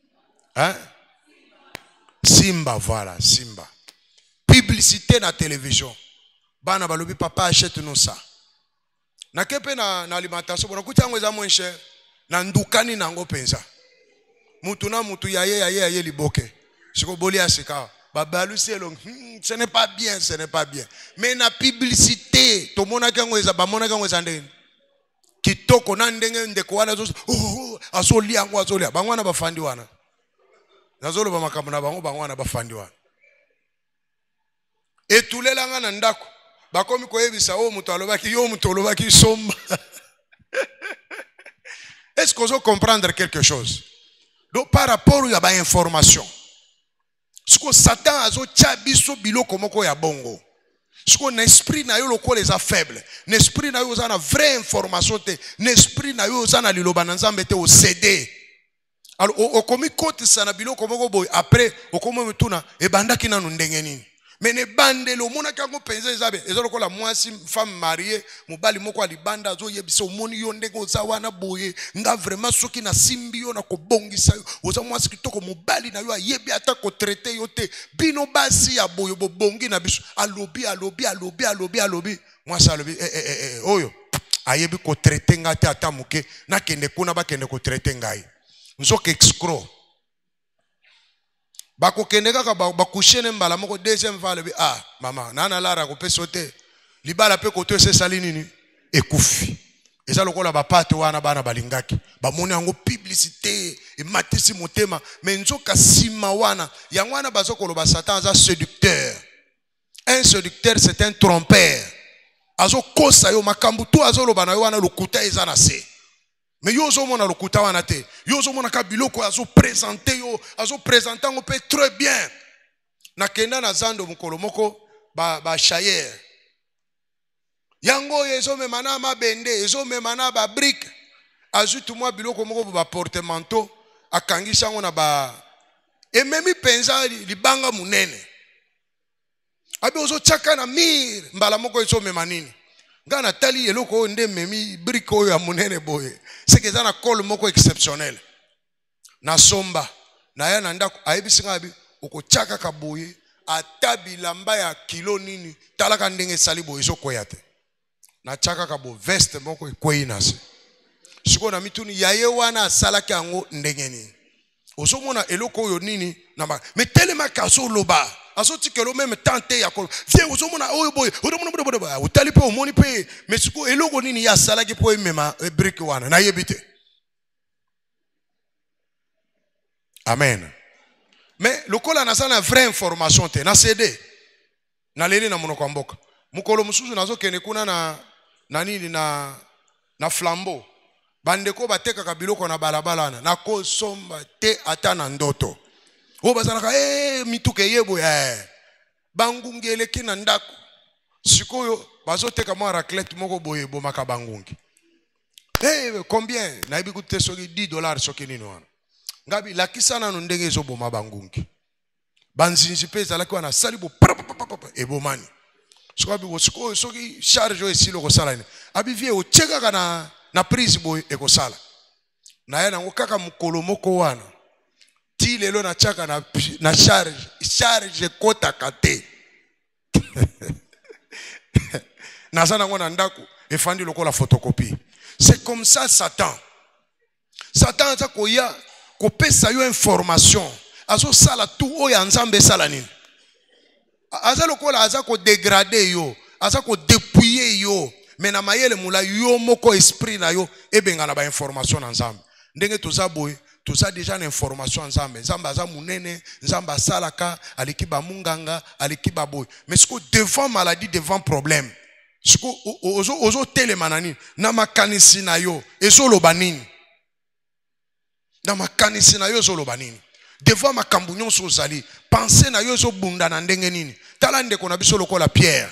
Simba, voilà, Simba. Publicité na télévision. Bana balobi papa achète-nous ça. Na kepe na alimentation, bona kuti yango eza moins cher. Na ndukani nango penza. Mutu na mutu yaye liboke. Siko boli asika. Babalu selong, ce n'est pas bien, ce n'est pas bien. Mais na publicité, to mona kango eza ba mona kango eza ndenge. Kitoko na ndenge ndeko wana zo azoli yango azolia. Bangwana bafandi wana. Nazolo ba makambo na bango bangwana bafandi wana. Etulelanga na ndako. Bakomi koyebisa o mutu alobaki yo mutu alobaki somba. Est-ce qu'on peut comprendre quelque chose? Donc par rapport à ba information. Ce que Satan azo chabiso biloko moko ya bongo. Ce que l'esprit na yo loko les a faibles. L'esprit na yo za na vraie information te. L'esprit na yo za na liloba na nzambe te o cédé. alors okomi kote sana biloko moko boy après okomo mutuna ebandaki nanu ndenge nini mais ne bandelo mona kango penza ezabe ezolokola mwasi femme mariée mobali moko alibanda azo yebisa omoni yo ndenge oza wana boye nga vraiment soki na simbi yo na kobongisa yo oza mwasi kitoko mobali na yo ayebi ata ko traiter yo te bino basi ya boyo bobongi na biso alobi mwasi alobi oyo ayebi ko traiter nga te ata muke na kende kuna ba kende ko traiter ngai nzoke escroc bako kende kaka bakushene mbala moko deuxième fois lebi mama nana lara ko peso te libala pe ko to se sali nini ekufi eza lokola bapate wana bana balingaki bamoni yango publicité e matisi motema mais nzoka sima wana yango wana bazokolo ba Satan za séducteur. Un séducteur c'est un trompeur. Azo kosa yo makambu tu azoloba na yo wana lokuta eza na se. Mais yo zo mona lokuta wana te. Yo zo mona ka biloko azo présenter yo, azo présenter ngo pe très bien. Na kenda na zando mukolo moko ba chayer. Yango yezo memana mabende, yezo memana ba brique. Azutu mwa biloko moko ba portemanteau akangisa ngo na ba ememi penza libanga munene. Abi ozo chaka na mir mbala moko yezo memanini. Ngana tali eloko nde memi brique oyo ya munene boye. C'est que ça na col moko exceptionnel. Na somba na ya na ndako ayebisinga abi okochaka kaboye atabi lamba ya kilo nini talaka ndenge sali boye sokoya te. Na chaka kabo veste moko ekwei se. Siko na mituni yaye wana salaki yango ndenge nini. Osomona eloko oyo nini na ma mais tellement kaso loba aso tikelo même tante ya ko vie osomona oyo boye odomona utali pe omoni pe mais siko eloko nini ya salaki po mema brique wana na yebite. Amen. Mais lokola na sana vraie information te na CD na lele na monoko mboka mukolo mususu nazo kene kuna na nini na flambeau bandeko bateka kabiloko na balabala na ko somba te ata na ndoto o bazalaka mituke yebo bangungi eleki na ndako sikoyo bazoteka mwa raclette moko boye bomaka bangungi combien na yebi kute soki $10 soki nini wana ngabi lakisana no ndenge ezo boma bangungi banzinzi pe ezalaki wana sali bo ebomani sikoyo soki charge o esilo kosala ni abi vie o cheka na prise boy ekosala na ye nango kaka mukolo moko wana ti lelo na chaka na charge kota kate na sana ngona ndako efandi lokola photocopie. C'est comme ça Satan aza koya kopesa yo information azo sala tout oya nzambe sala nini aza lokola aza ko dégrader yo aza ko dépouiller yo. Mais na mayele mula yo moko esprit na yo ebengana ba information na nzambe ndenge toza boye toza déjà na information nzambe nzambe aza munene nzambe asalaka aliki ba munganga aliki ba boye mais siko devant maladie devant problème siko ozo telema nini na makanisi na yo ezoloba nini na makanisi na yo ezoloba nini devant makambu nyonso ozali penser na yo ezobunda na ndenge nini tala ndeko na biso lokola Pierre.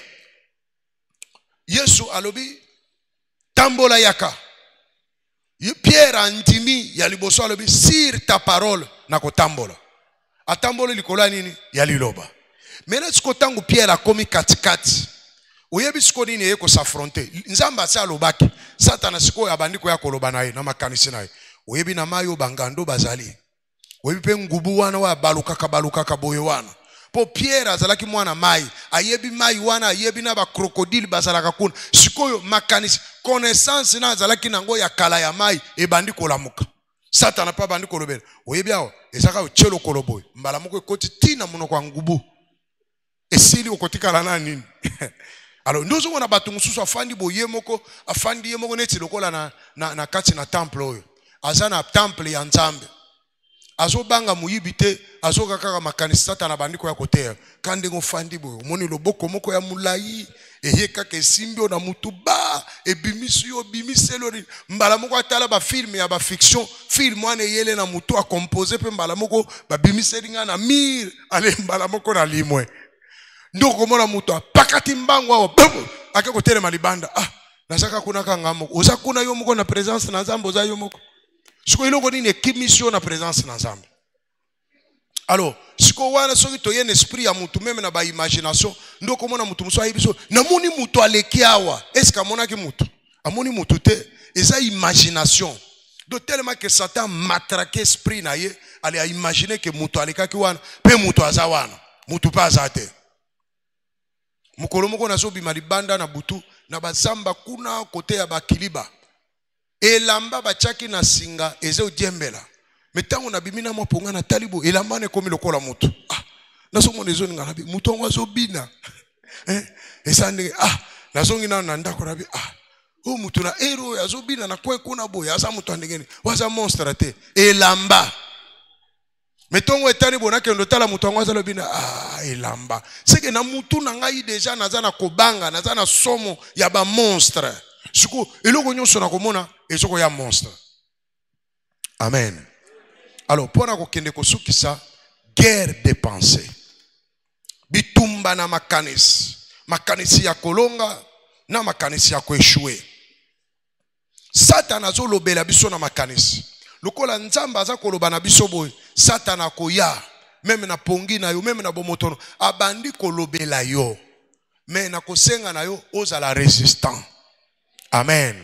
Yesu alobi tambola yaka. Pierre andimi ya liboso alobi sur ta parole na kotambola. Atambola likola nini ya liloba. Mena siko tangu Pierre akomi katikati. Oyebi siko nini yeko s'affronter. Nzamba sa alobaki. Satana siko abandiko ya koloba na ye na makanisi na ye. Oyebi na mayo bangando bazali. Oyebi pe ngubu wana wa balukaka boye wana. Po Pierre azalaki mwana mai ayebi mai wana ayebi na ba crocodile bazalaka kuna sikoyo makanisi connaissance na azalaki nango ya kala ya mai ebandi kolamuka Satana pa bandi kolobela oyebi awo ezaka ochelo koloboy mbala moko ekoti tina munoko kwa ngubu esili okotikala na nini. Alors ndozo mona batu mususu afandi boye moko afandi ye moko neti lokola na kati na temple oyo azana temple ya nzambe azo banga muyibite azo kaka makanisi Satana bandiko ya kotea kande ngofandi boyo moni loboko moko ya mulai eheka ke simbio na mutuba ebimisi yo bimiselo mbala moko atala ba film ya ba fiction film wane yele na mutu a composer pe mbala moko ba bimiselinga na mir ale mbala moko na limwe ndoko mona mutu pakati mbango awo ake kotele malibanda nasaka kuna kanga moko oza kuna yo moko na presence na nzambo za yo moko siko iloko nini ekimisio na présence na Nzambe. Alors siko wana soki to yen esprit ya mutu même na ba imagination ndoko mona mutu muso ayibiso na moni mutu aleki awa est-ce que amona ki mutu amoni mutu te eza imagination. Donc tellement que Satan matraqué esprit na ye allait imaginer que mutu aleka ki wana pe mutu aza wana mutu pa azate. Mukolo moko na so bima libanda na butu na bazamba kuna kote ya bakiliba elamba bachaki na singa eze diembela metango na bimina mo ponga na talibo elamba ne komi lokola mutu na so mona ezo ngana bi mutu ngwa bina esande na so ngina na ndako na bi o mutu na ero ya zo bina na kwe kuna boya asa mutu andengeni waza monstre te elamba metongo etani bona ke ndotala mutu ngwa za lobina elamba seke na mutu na ngai deja naza na kobanga naza na somo ya ba monstre siku eloko nyonso na komona ezoko ya monstre. Amen. Alors pour na kokende kosukisa guerre de pensée bitumba na makanisi ya kolonga na makanisi ya koeshue. Satan azolobela biso na makanisi lokola Nzamba aza koloba na biso boy Satan akoya même na pongi na yo même na bomotono abandi kolobela yo mais na kosenga na yo ozala résistant. Amen.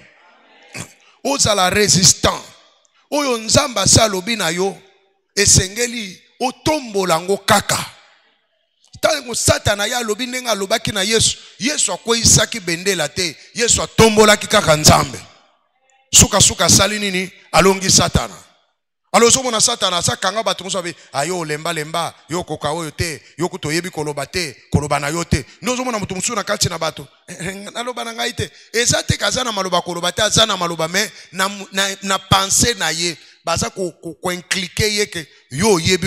Ozala résistant. Oyo Nzamba salobi na yo esengeli otombola ngo kaka. Tango Satana ya lobi nenga lobaki na Yesu. Yesu akoyisaki bendela te. Yesu atombolaki kaka Nzambe. Suka sali nini alongi Satana. Alors somona Satana sakanga batu musabe ayo lemba yo koka oyo te yo kutoyebi koloba te koloba na yo te ndozo mona mutu musuna kati na bato naloba na ngai te ezate kazana maloba koloba te azana maloba me na penser na ye baza ko incliquer ye ke yo yebi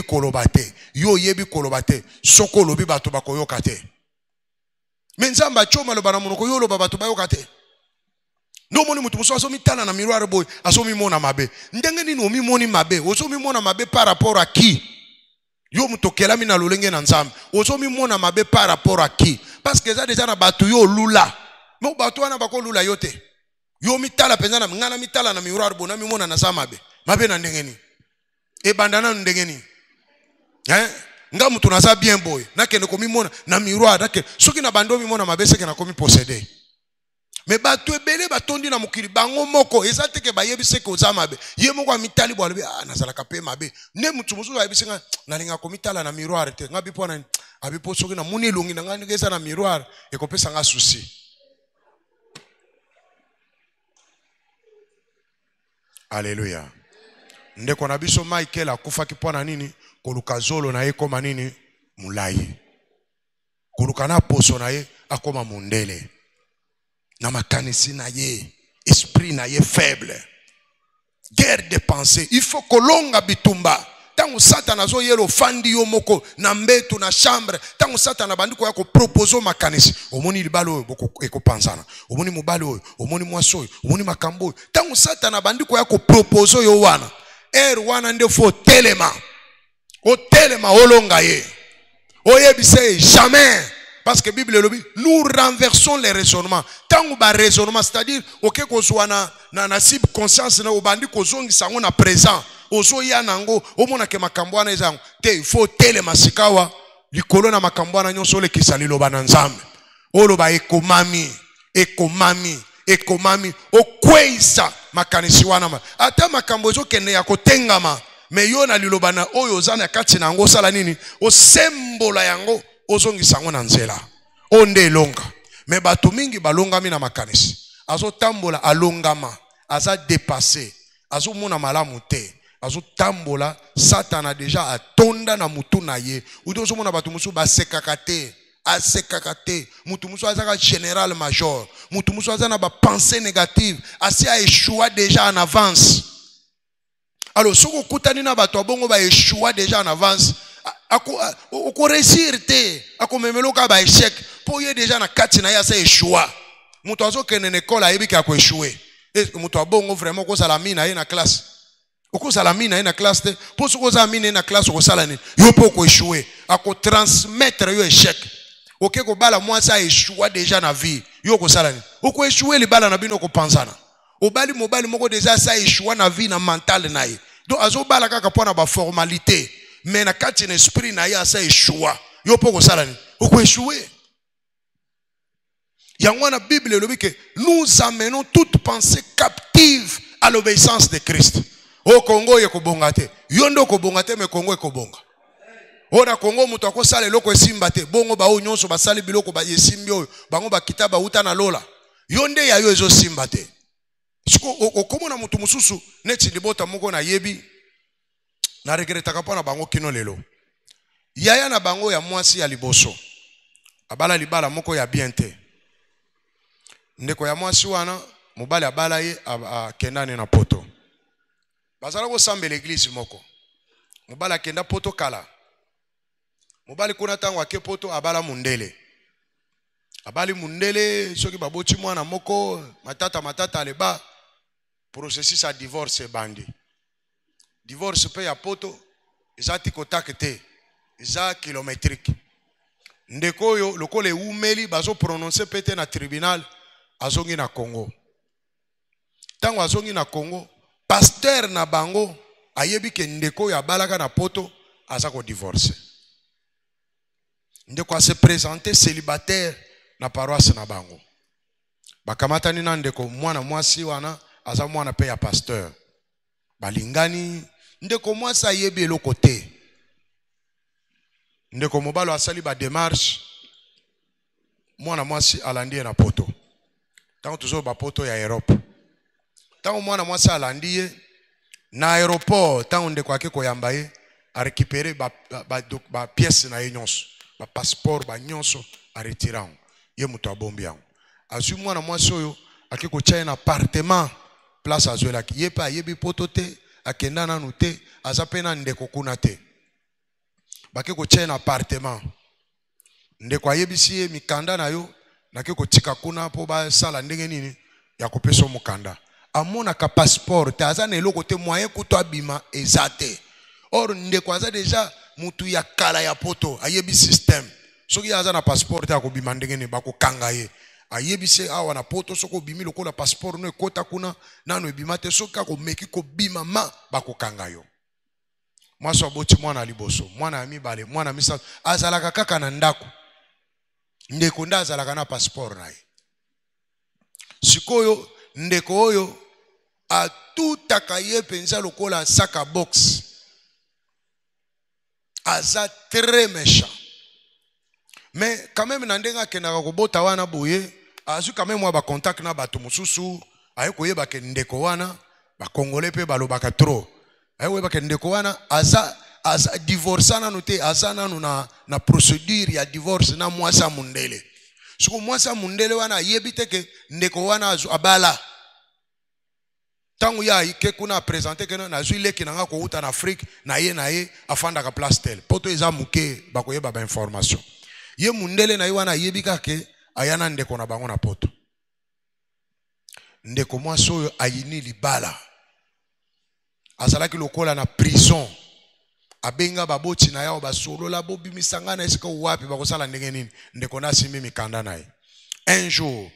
koloba te soko lobi bato bakoyoka te mais Nzamba choma loba na monoko yo loba bato bayoka te. No moni mutu muso aso mitala na miroir boy aso mimona mabe ndenge nini o mimoni mabe oso mimona mabe par rapport à qui yo mutokela mina lolenge na Nzambe oso mimona mabe par rapport à qui parce que ça déjà na batu yo lula mo batu wana bako lula yote yo mitala penza na ngana mitala na miroir boy na mimona na mabe na ndenge ni e bandana ndenge ni nga mutu na za bien boy na kende ko mimona na miroir na ke soki na bando mimona mabe seke na komi posséder. Mais bato ebele batondi na mukili bango moko ezate ke bayebise ko za mabe ye moko amitali bo alobi nazala kape mabe ne mutu mususu ayebisinga nalinga ko mitala na miroir te ngabi pona abi posoki na muni longi na ngani ngesa na miroir ekopesa nga souci. Alléluia. Ndeko na biso Michael akufaki pona nini koluka zolo na ye koma nini mulai koluka na poso na ye akoma mundele na makanisi na ye esprit na ye faible guerre de pensée il faut kolonga bitumba tango Satan zo yelo fandi yo moko na mbetu na chambre tango Satan bandiko yako proposer makanisi omoni libalo boko ekopansana omoni mobalo omoni mwaso omoni makambo tango Satan bandiko yako proposer yo wana wana nde fo telema olonga ye oyebise jamais. Parce que la Bible le dit, nous renversons les raisonnements. Tant que le raisonnement, c'est-à-dire, ok, qu'on soit na cible conscience, na obandi qu'on soit na présent, oso ya nango, omona ke makambwana ezango, te il faut tele masikawa, likolo na makambwana nyonso le kisali loba na Nzambe. Oloba ekomami, okweisa makanisi wana. Ata makambo ezo kende ya kotengama, me yo na liloba na oyo zana kati na ngo sala nini, o sembola yango. Ozongi sango na nzela onde longa me bato mingi balongami na makanisi azo tambola alongama aza dépassé azo mona malamu te azo tambola Satan a déjà atonda na mutu na ye udozo mona bato musu basekaka te mutu musu azaka général major mutu musu azana ba pensée négative asi a échoué déjà en avance. Alors soko kutani na bato bongo ba échoué déjà en avance ako réussir te ako memeloka ba échec po ye déjà na kati na ya sa échoué mutu azo kene na école ayebi ka ko échoué et mutu abongo vraiment ko sala mina ye na classe oko sala mina ye na classe te po soko za mina na classe ko sala ni yo po ko échoué ako transmettre yo échec ok ko bala moi ça échoué déjà na vie yo ko sala ni oko échoué li bala na bino ko pensana obali mobali moko déjà ça échoua na vie na mental na ye donc azobala kaka pona ba formalité mais na kati na esprit na ye ça échoua yo poko sala ni oko échouer yango na Bible elobi que nous amenons toute pensée captive à l'obéissance de Christ. Au Congo ye kobonga te yondo kobonga te mais Congo ekobonga ona Congo mutu akosala eloko esimba te bongo ba o nyonso basali biloko ba yesimbi oyo bango bakita ba uta na lola yonde ya yo ezo simba te siko okomona mutu mususu neti libota moko na yebi na regretaka pona bango kino lelo yaya na bango ya mwasi ya liboso abala libala moko ya bien te ndeko ya mwasi wana mobali abala ye akendane na poto bazala ko samba l'église moko mobali akenda poto kala mobali kuna tango ake poto abala mundele abali mundele soki baboti mwana moko matata aleba processus a divorce bandi divorce pe ya poto ezati kotake te eza kilométrique ndeko oyo lokole umeli bazo prononcer pete na tribunal azongi na Congo tango azongi na Congo pasteur na bango ayebi ke ndeko ya balaka na poto aza ko divorce ndeko se présenter célibataire na paroisse na bango bakamata ni na ndeko mwana mwasi wana aza mwana pe ya pasteur balingani ndeko mwasi ayebi eloko te ndeko mobalo asali ba démarche mwana mwasi alandi na poto tango toujours ba poto ya Europe tango mwana mwasi alandi na aéroport tango ndeko ake koyamba ye a récupérer ba pièce na ye nyonso ba passeport ba nyonso a retirer ye muto abombi yango azu mwana mwasi oyo ake ko tia na appartement place azwela ki ye pa yebi poto te akenda nanu te aza pe na ndeko kuna te bake ko tia na appartement ndeko ayebisi ye mikanda na yo nake ko tika kuna po ba sala ndenge nini ya kopesa mukanda amona ka passeport te aza na eloko te moyen kuto abima ezate or ndeko aza déjà mutu ya kala ya poto ayebi system soki aza na passeport te akobima ndenge ni bakokanga ye ayebise awa na poto soko bimi lokola passeport no ekota kuna nano ebima te soki akomeki kobima ma bakokanga yo mwasi aboti mwana liboso mwana ya mibale mwana misato azalaka kaka na ndako ndeko nda azalaka na passeport na ye sikoyo ndeko oyo atutaka ye penza lokola saka box aza très méchant mais quand même nandenga akendaka kobota wana boye azu quand même ba contact na bato mususu aye koyeba ke ndeko wana ba congolais pe balobaka trop aye koyeba ke ndeko wana aza divorce nanu te aza nanu na procédure ya divorce na mwasa mundele siko mwasa mundele wana ayebi te ke ndeko wana azu abala tangu ya ike kuna présenter que na zui leki nanga ko uta na Afrique na ye afanda ka place tel poto eza muke bakoyeba ba information ye mundele na ye wana yebika ke ayana ndeko na bango na poto ndeko mwasi oyo ayini libala azalaki lokola na prison abenga baboti na yao basolola bobimisanga na esika wapi bakosala ndenge nini ndeko na simbi mikanda na ye un jour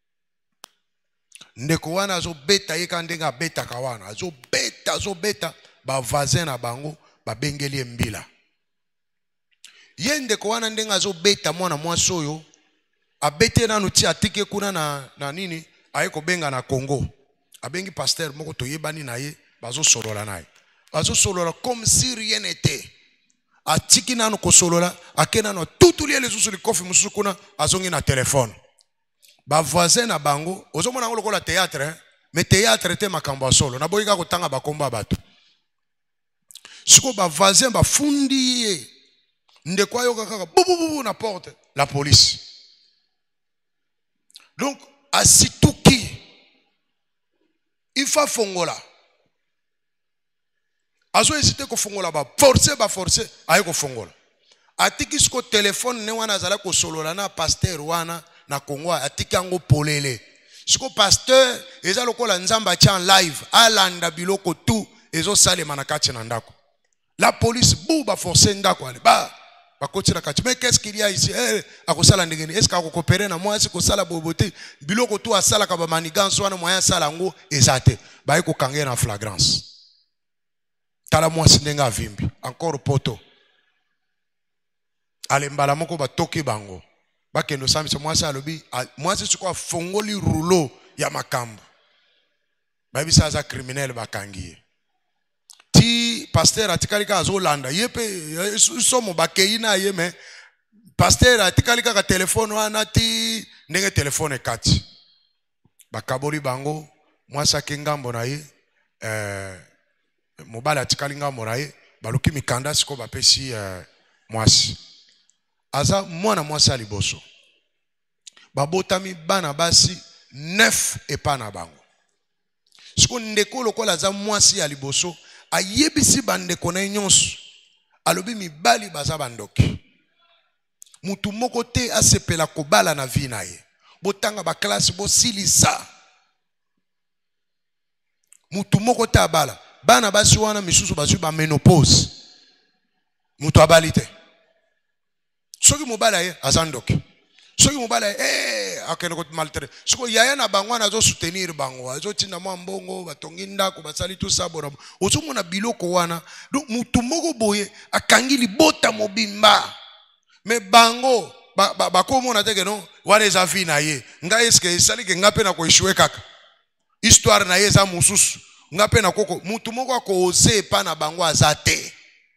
ndeko wana azobeta ye kandenga abeta kawana azobeta ba voisin na bango babengeli mbila ye ndeko wana ndenga azobeta mwana mwasi oyo abete nanu ti atike kuna na nini aye kobenga na Congo abengi pasteur moko toyebani na ye bazosolola naye bazosolola comme si rien n'était atiki nanu kosolola akena no tutulie lesusu likofi mususu kuna azongi na telefone ba voisin na bango ozomona ngo lokola théâtre mais théâtre te makambo solo na boyika kotanga bakomba bato siko ba voisin ba fundi ndeko ayo kaka bubu na porte la police donc asituki il faut fongola azo hésiter ko fongola ba forcer ayo ko fongola atiki siko téléphone ne wana azala ko solola na pasteur wana na Congo atiki yango polele siko pasteur eza lokola nzamba tia en live alanda biloko tout ezo salema na kati na ndako la police buba forcer ndako ale ba Mais qu'est-ce qu'il y a ici? Est-ce qu'on peut coopérer na moi? Est-ce qu'on sala boboté? Biloko tu a sala kaba maniganso wana moyen sala ngo ezate. Ba eko kange na flagrance. Tala moi sindenga vimbi. Encore poto. Ale mbala moko ba toki bango. Ba kendo sami so moi sa lobi. Moi c'est quoi fongoli rouleau ya makambo. Ba bisa za criminel ba kangi. Ti pasteur atikalika azolanda yepe somo bakeina yeme pasteur atikalika ka telefone wana ti ndenge telefone kati bakaboli bango mwasa kingambo na ye mobala atikalinga moraye baluki mikanda siko bapesi mwasi aza mwana mwasi aliboso babotami bana basi 9 epa na bango siko ndeko lokola za mwasi aliboso ayebisi bandeko na nyonso alobi mibali baza bandoki mutu moko te asepela kobala na vie na ye botanga ba classe bosilisa mutu moko te abala bana basi wana misusu bazwi ba menopause mutu abali te soki mobala ye azandoki soki mobala akene ko maltraiter siko yaya na bango na zo soutenir bango azo tinda mwa mbongo batongi ndako basali tout ça bona ozomona biloko wana donc mutu moko boye akangi libota mobimba me bango bakomona teke no wana eza vie na ye nga eske esali ke nga pe na ko échouer kaka histoire na ye eza mususu nga pe na koko mutu moko akoose pa na bango azate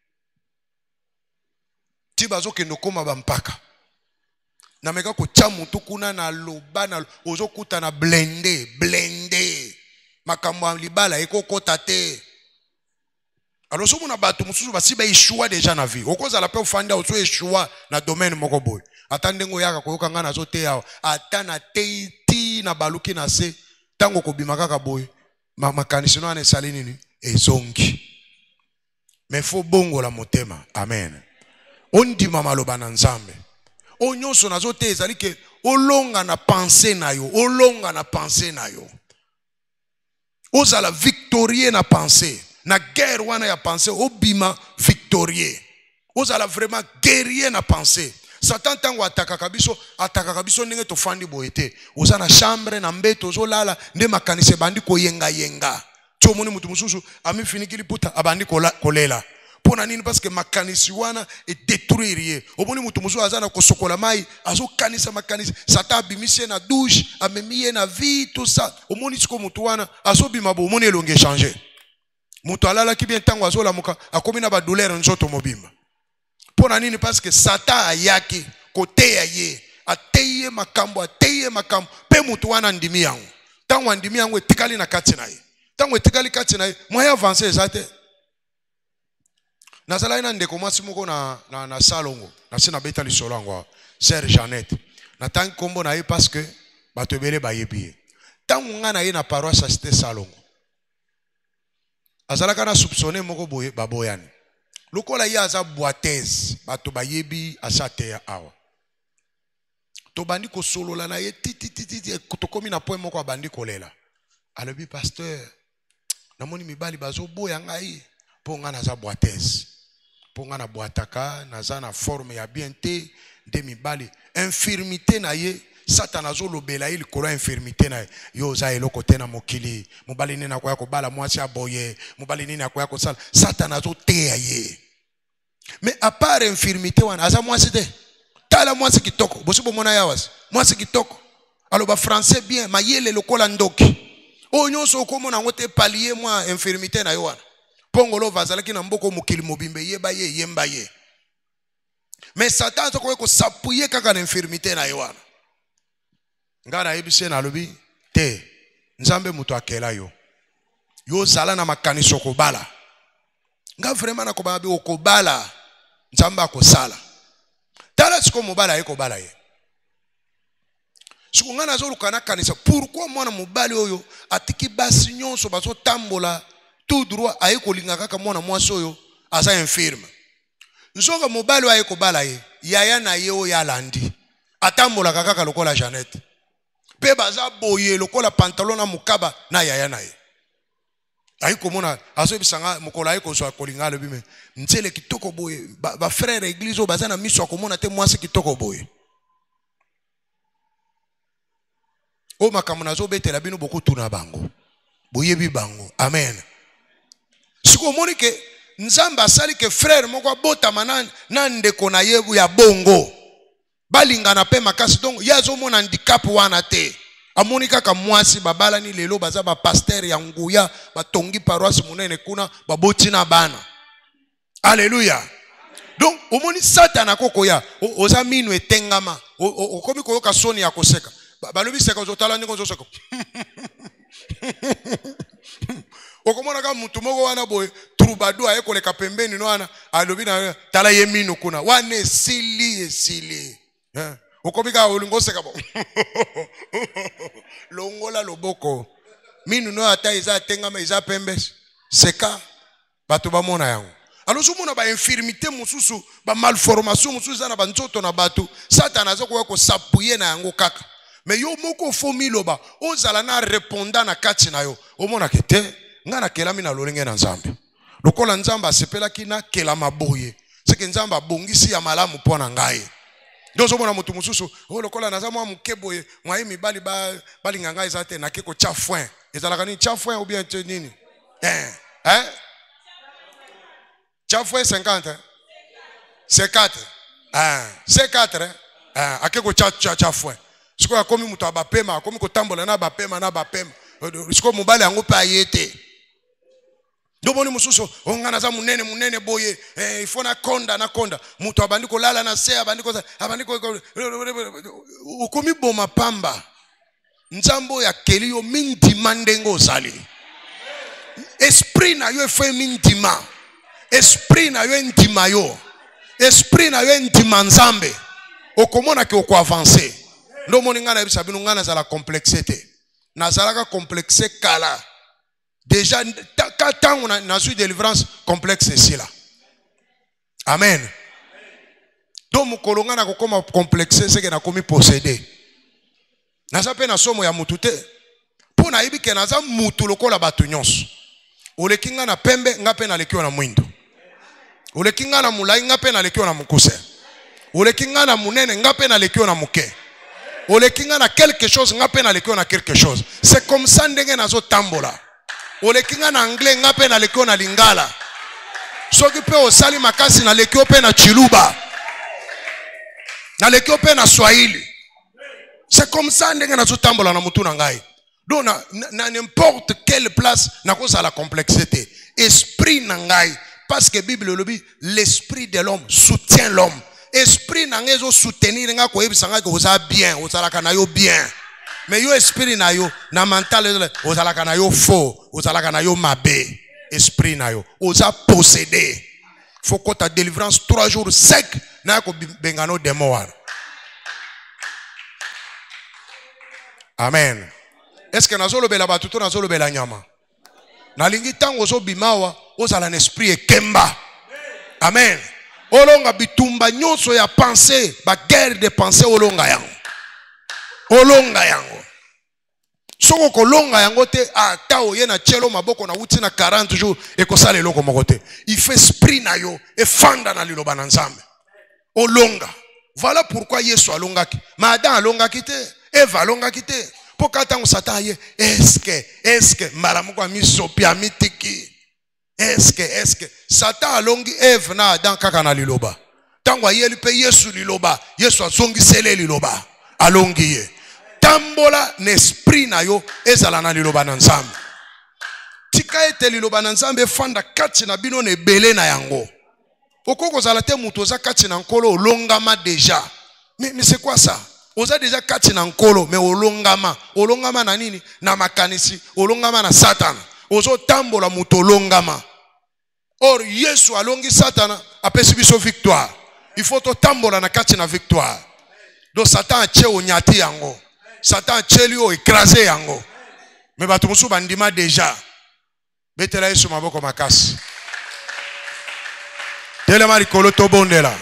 ti bazo kendo koma bampaka na meka ko chamutu kuna na loba na ozo kuta na blende makambo libala ekokota te alors somo na bato mususu basiba échoua déjà na vie okoza la pe ofanda ozo échoua na domaine moko boy atande ngo yaka koyoka nga na zo te yawo ata na teiti na baluki na se tango ko bimaka ka boy makanisi no ane sali nini ezongi mais faut bongo la motema amen ondima maloba na nzambe onyonso nazo te ezali ke olonga na pensée na yo ozala victorieux na pensée na guerre wana ya pensée obima victorieux ozala vraiment guerrier na pensée Satan tango atakaka biso ndenge tofandi boye te oza na chambre na mbeto ozolala nde makanise bandi koyenga tomoni mutu mususu amifinikili puta abandi kolela pona nini parce que makanisi wana est détruire omoni mutu mususu azana kosokola mai azokanisa makanisi Satan abimise na douche amemiye na vie tout ça omoni siko mutu wana azobima bo omoni elonge changer mutu alala ki bien tango azolamuka akomi na ba douleur nzoto mobimba pona nini parce que Satan ayaki kote ya ye ateye makambo pe mutu wana ndimi yango tango ndimi yango etikali na kati na ye tango etikali kati na ye moya avancer ezate nazala ina ndeko mwasi moko na salongo na sina beta lisolo yango Sœur Jeannette na tangi kombo na ye parce que bato ebele bayebi tango nga na ye na paroisse cité salongo azalaka na soupçonné moko boye baboyani lokola ye aza boiteuse bato bayebi asate ya awa to bandi ko solola na ye titi tokomi na point moko abandi kolela alobi pasteur namoni mibali bazo boya ngai po nga naza boiteuse po nga na boataka naza na forme ya bien te de mibali infirmité na ye Satan azolobela ye likolo infirmité na yo za eloko te na mokili mobali nini akoya kobala mwasi aboye mobali nini akoya kosala Satan azoteya ye mais à part infirmité wana aza mwasi te tala mwasi kitoko bosibo mona yawas mwasi kitoko aloba français bien mayele lokola ndoki o nyonso okomona ngote palier mwa infirmité na yo wana pongolo vazalaki na mboko mokili mobimbe yemba ye mais Satan azokoya kosapuye kaka na infirmité na yo wana ngana yebise na lobi te nzambe mutu akela yo zala na makaniso kobala nga vraiment na kobala bi okobala nzambe akosala tala siko mobala ye kobala ye siko nga nazoluka na kanisa pourquoi mwana mobali oyo atiki basi nyonso bazo tambola tout droit aye kolinga kaka mwana mwasi oyo aza infirme nzoka mobali aye kobala ye yaya na ye oyo alandi atambola kaka lokola Jeannette pe baza boye lokola pantalon na mukaba na yaya na ye ayi komona aso bisanga mukolo ayi ko so kolinga le bime nzele kitoko boye ba frère église o bazana miso komona te mwasi kitoko boye o makamuna zo betela bino beaucoup tuna bango boyebi bango amen siko moni ke nzamba sali ke frère moko bota manane na ndeko na yebu ya bongo balingana pe makasi donc yazo mona handicap wana te amoni kaka mwasi babala ni lelo baza ba pasteur ya nguya batongi paroisse munene kuna baboti na bana alléluia donc omoni satana koko ya oza minu etengama okomi koyoka soni ya koseka balobi seka ozotala ndenge ozoseka okomona ka mutu moko wana boye troubadour ayekoleka pembeni no wana alobi na tala ye minu kuna wana esili okobika olingo seka bo longola loboko minu no ata eza tengama eza pembe seka bato bamona yango alors somona ba infirmité mususu ba malformation mususu za na banzoto na bato satana azokoya ko sapuye na yango kaka mais yo moko fomi loba ozala na répondant na kati na yo omona kete ngana kelami na lolenge na nzambe lokola nzamba asepelaki na kelama boye seke nzamba bongisi ya malamu pona ngai ndozo mona mutu mususu o lokola naza mwa mukeboye mwaye mibali bali nganga ezate na keko chafouin ezalaka ni chafouin ou bien nini chafouin 50 C4 C4 akeko chafouin siko akomi mutu abapema akomi kotambola na bapema siko mobali yango pe ayete ndoboni mususu ongana za munene boye ifona konda mutu abandi kolala na se abandi ukomi boma pamba nzambo ya keliyo mindima ndengo sali esprit na yo efe mindima esprit na yo ndima yo esprit na yo ndima nzambe okomona ke oko avancer ndomoni ngana ebisa bino ngana za la complexité nazalaka complexe kala déjà tant on a su délivrance complexe ici là amen donc mukolonga na kokoma complexe c'est que na komi posséder naza pe na somo ya mutu te po na yibi ke naza mutu lokola batu nyonso olekinga na pembe nga pe na lekio na mwindo olekinga na mulai nga pe na lekio na mukuse olekinga na munene nga pe na lekio na muke olekinga na quelque chose nga pe na lekio na quelque chose c'est comme ça ndenge nazo tambola olekinga na anglais nga pe na lekio na lingala soki pe osali makasi na lekio pe na chiluba na lekio pe na swahili c'est comme ça ndenge nazo tambola na mutu na ngai donc na n'importe quelle place na kosa la complexité esprit na ngai parce que Bible lobi l'esprit de l'homme soutient l'homme esprit na ngezo soutenir nga ko yebisa nga ko za bien ozalaka na yo bien mais yo esprit na yo na mental ozalaka na yo faux ozalaka na yo mabe esprit na yo oza posséder faut que ta délivrance 3 jours sec na ko bengano démon. Amen. Est-ce que nazolo bela batuto nazolo bela nyama nalingi tango zo bimawa ozala na esprit ekemba. Amen. Olonga bitumba nyonso ya pensée ba guerre de pensée olonga yango soko kolonga yango te ata oye na chelo maboko na wuti na 40 jours ekosala eloko moko te il fait esprit na yo efanda na liloba na nzambe olonga. Voilà pourquoi Yesu alongaki ma Adam alongaki te Eva alongaki te po katango Satan ye est-ce que maramuko amisopi amitiki est-ce que Satan alongi Eve na Adam kaka na liloba tango ayeli pe Yesu liloba Yesu azongisele liloba alongi ye tambola n'esprit na yo ezala na liloba na nzambe tika ete liloba na nzambe fanda kati na bino ne belé na yango okoko zala te mutu oza kati na nkolo olongama déjà mais c'est quoi ça oza déjà kati na nkolo mais olongama na nini na makanisi olongama na Satan ozo tambola mutu olongama. Or Yesu alongi Satana apesi biso victoire il faut to tambola na kati na victoire donc Satan ache onyati yango Satan acheli o écraser yango mais batu musu bandima déjà betela Yesu maboko makasi telema likolo to bondela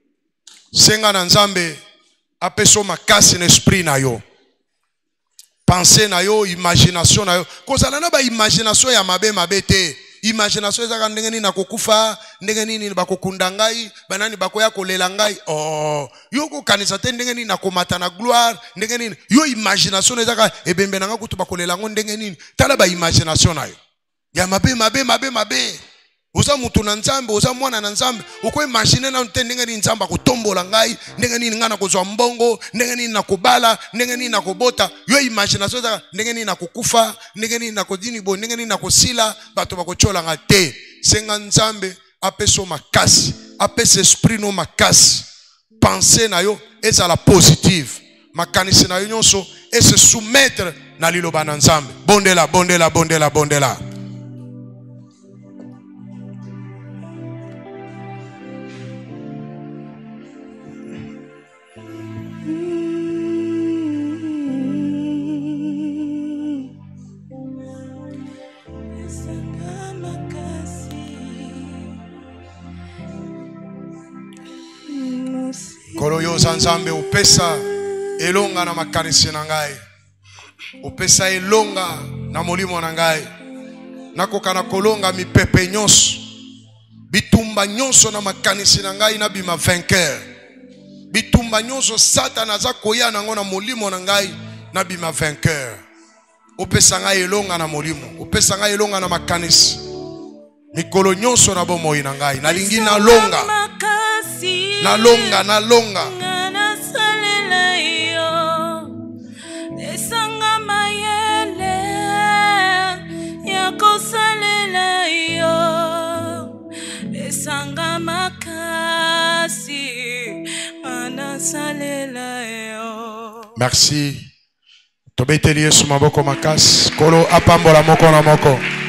senga na nzambe apeso makasi na esprit na yo pensée na yo, imagination na yo. Kozala na ba imagination ya mabe te. Imagination ezaka ndenge nini nakokufa, ndenge nini bakokunda ngai, banani bakoya kolela ngai. Oh, yo ko kanisa te ndenge nini nakomata na gloire, ndenge nini. Yo imagination ezaka ebembe nanga kutu bakolela ngo ndenge nini. Tala ba imagination na yo. Ya mabe. Oza mutu na nzambe, oza mwana na nzambe, uko imagine na nte ndenge nini nzamba kutombola ngai, ndenge nini nga na kozwa mbongo, ndenge nini nakobala, ndenge nini nakobota. Yo imagination ezaka ndenge nini nakokufa, ndenge nini nakodini bo, ndenge nini nakosila, bato bakochola nga te. Senga nzambe apeso makasi, apesa esprit no makasi. Pensée na yo ezala positive. Makanisi na yo nyonso se soumettre na liloba na nzambe. Bondela. Kolo yo zanzambe upesa elonga na makanisi na ngai. Upesa elonga na molimo na ngai. Nakoka na kolonga mipepe nyonso. Bitumba nyonso na makanisi na ngai na bima vainqueur. Bitumba nyonso Satana za koya nango na molimo na ngai na bima vainqueur. Upesa ngai elonga na molimo. Upesa ngai elonga na makanisi. Mikolo nyonso na bomoi na ngai. Nalingi na longa. Na longa. Esanga mayele yako salela yo. Esanga makasi ana salela yo. Merci. Tobeteli Yesu maboko makasi. Kolo apambola moko na moko.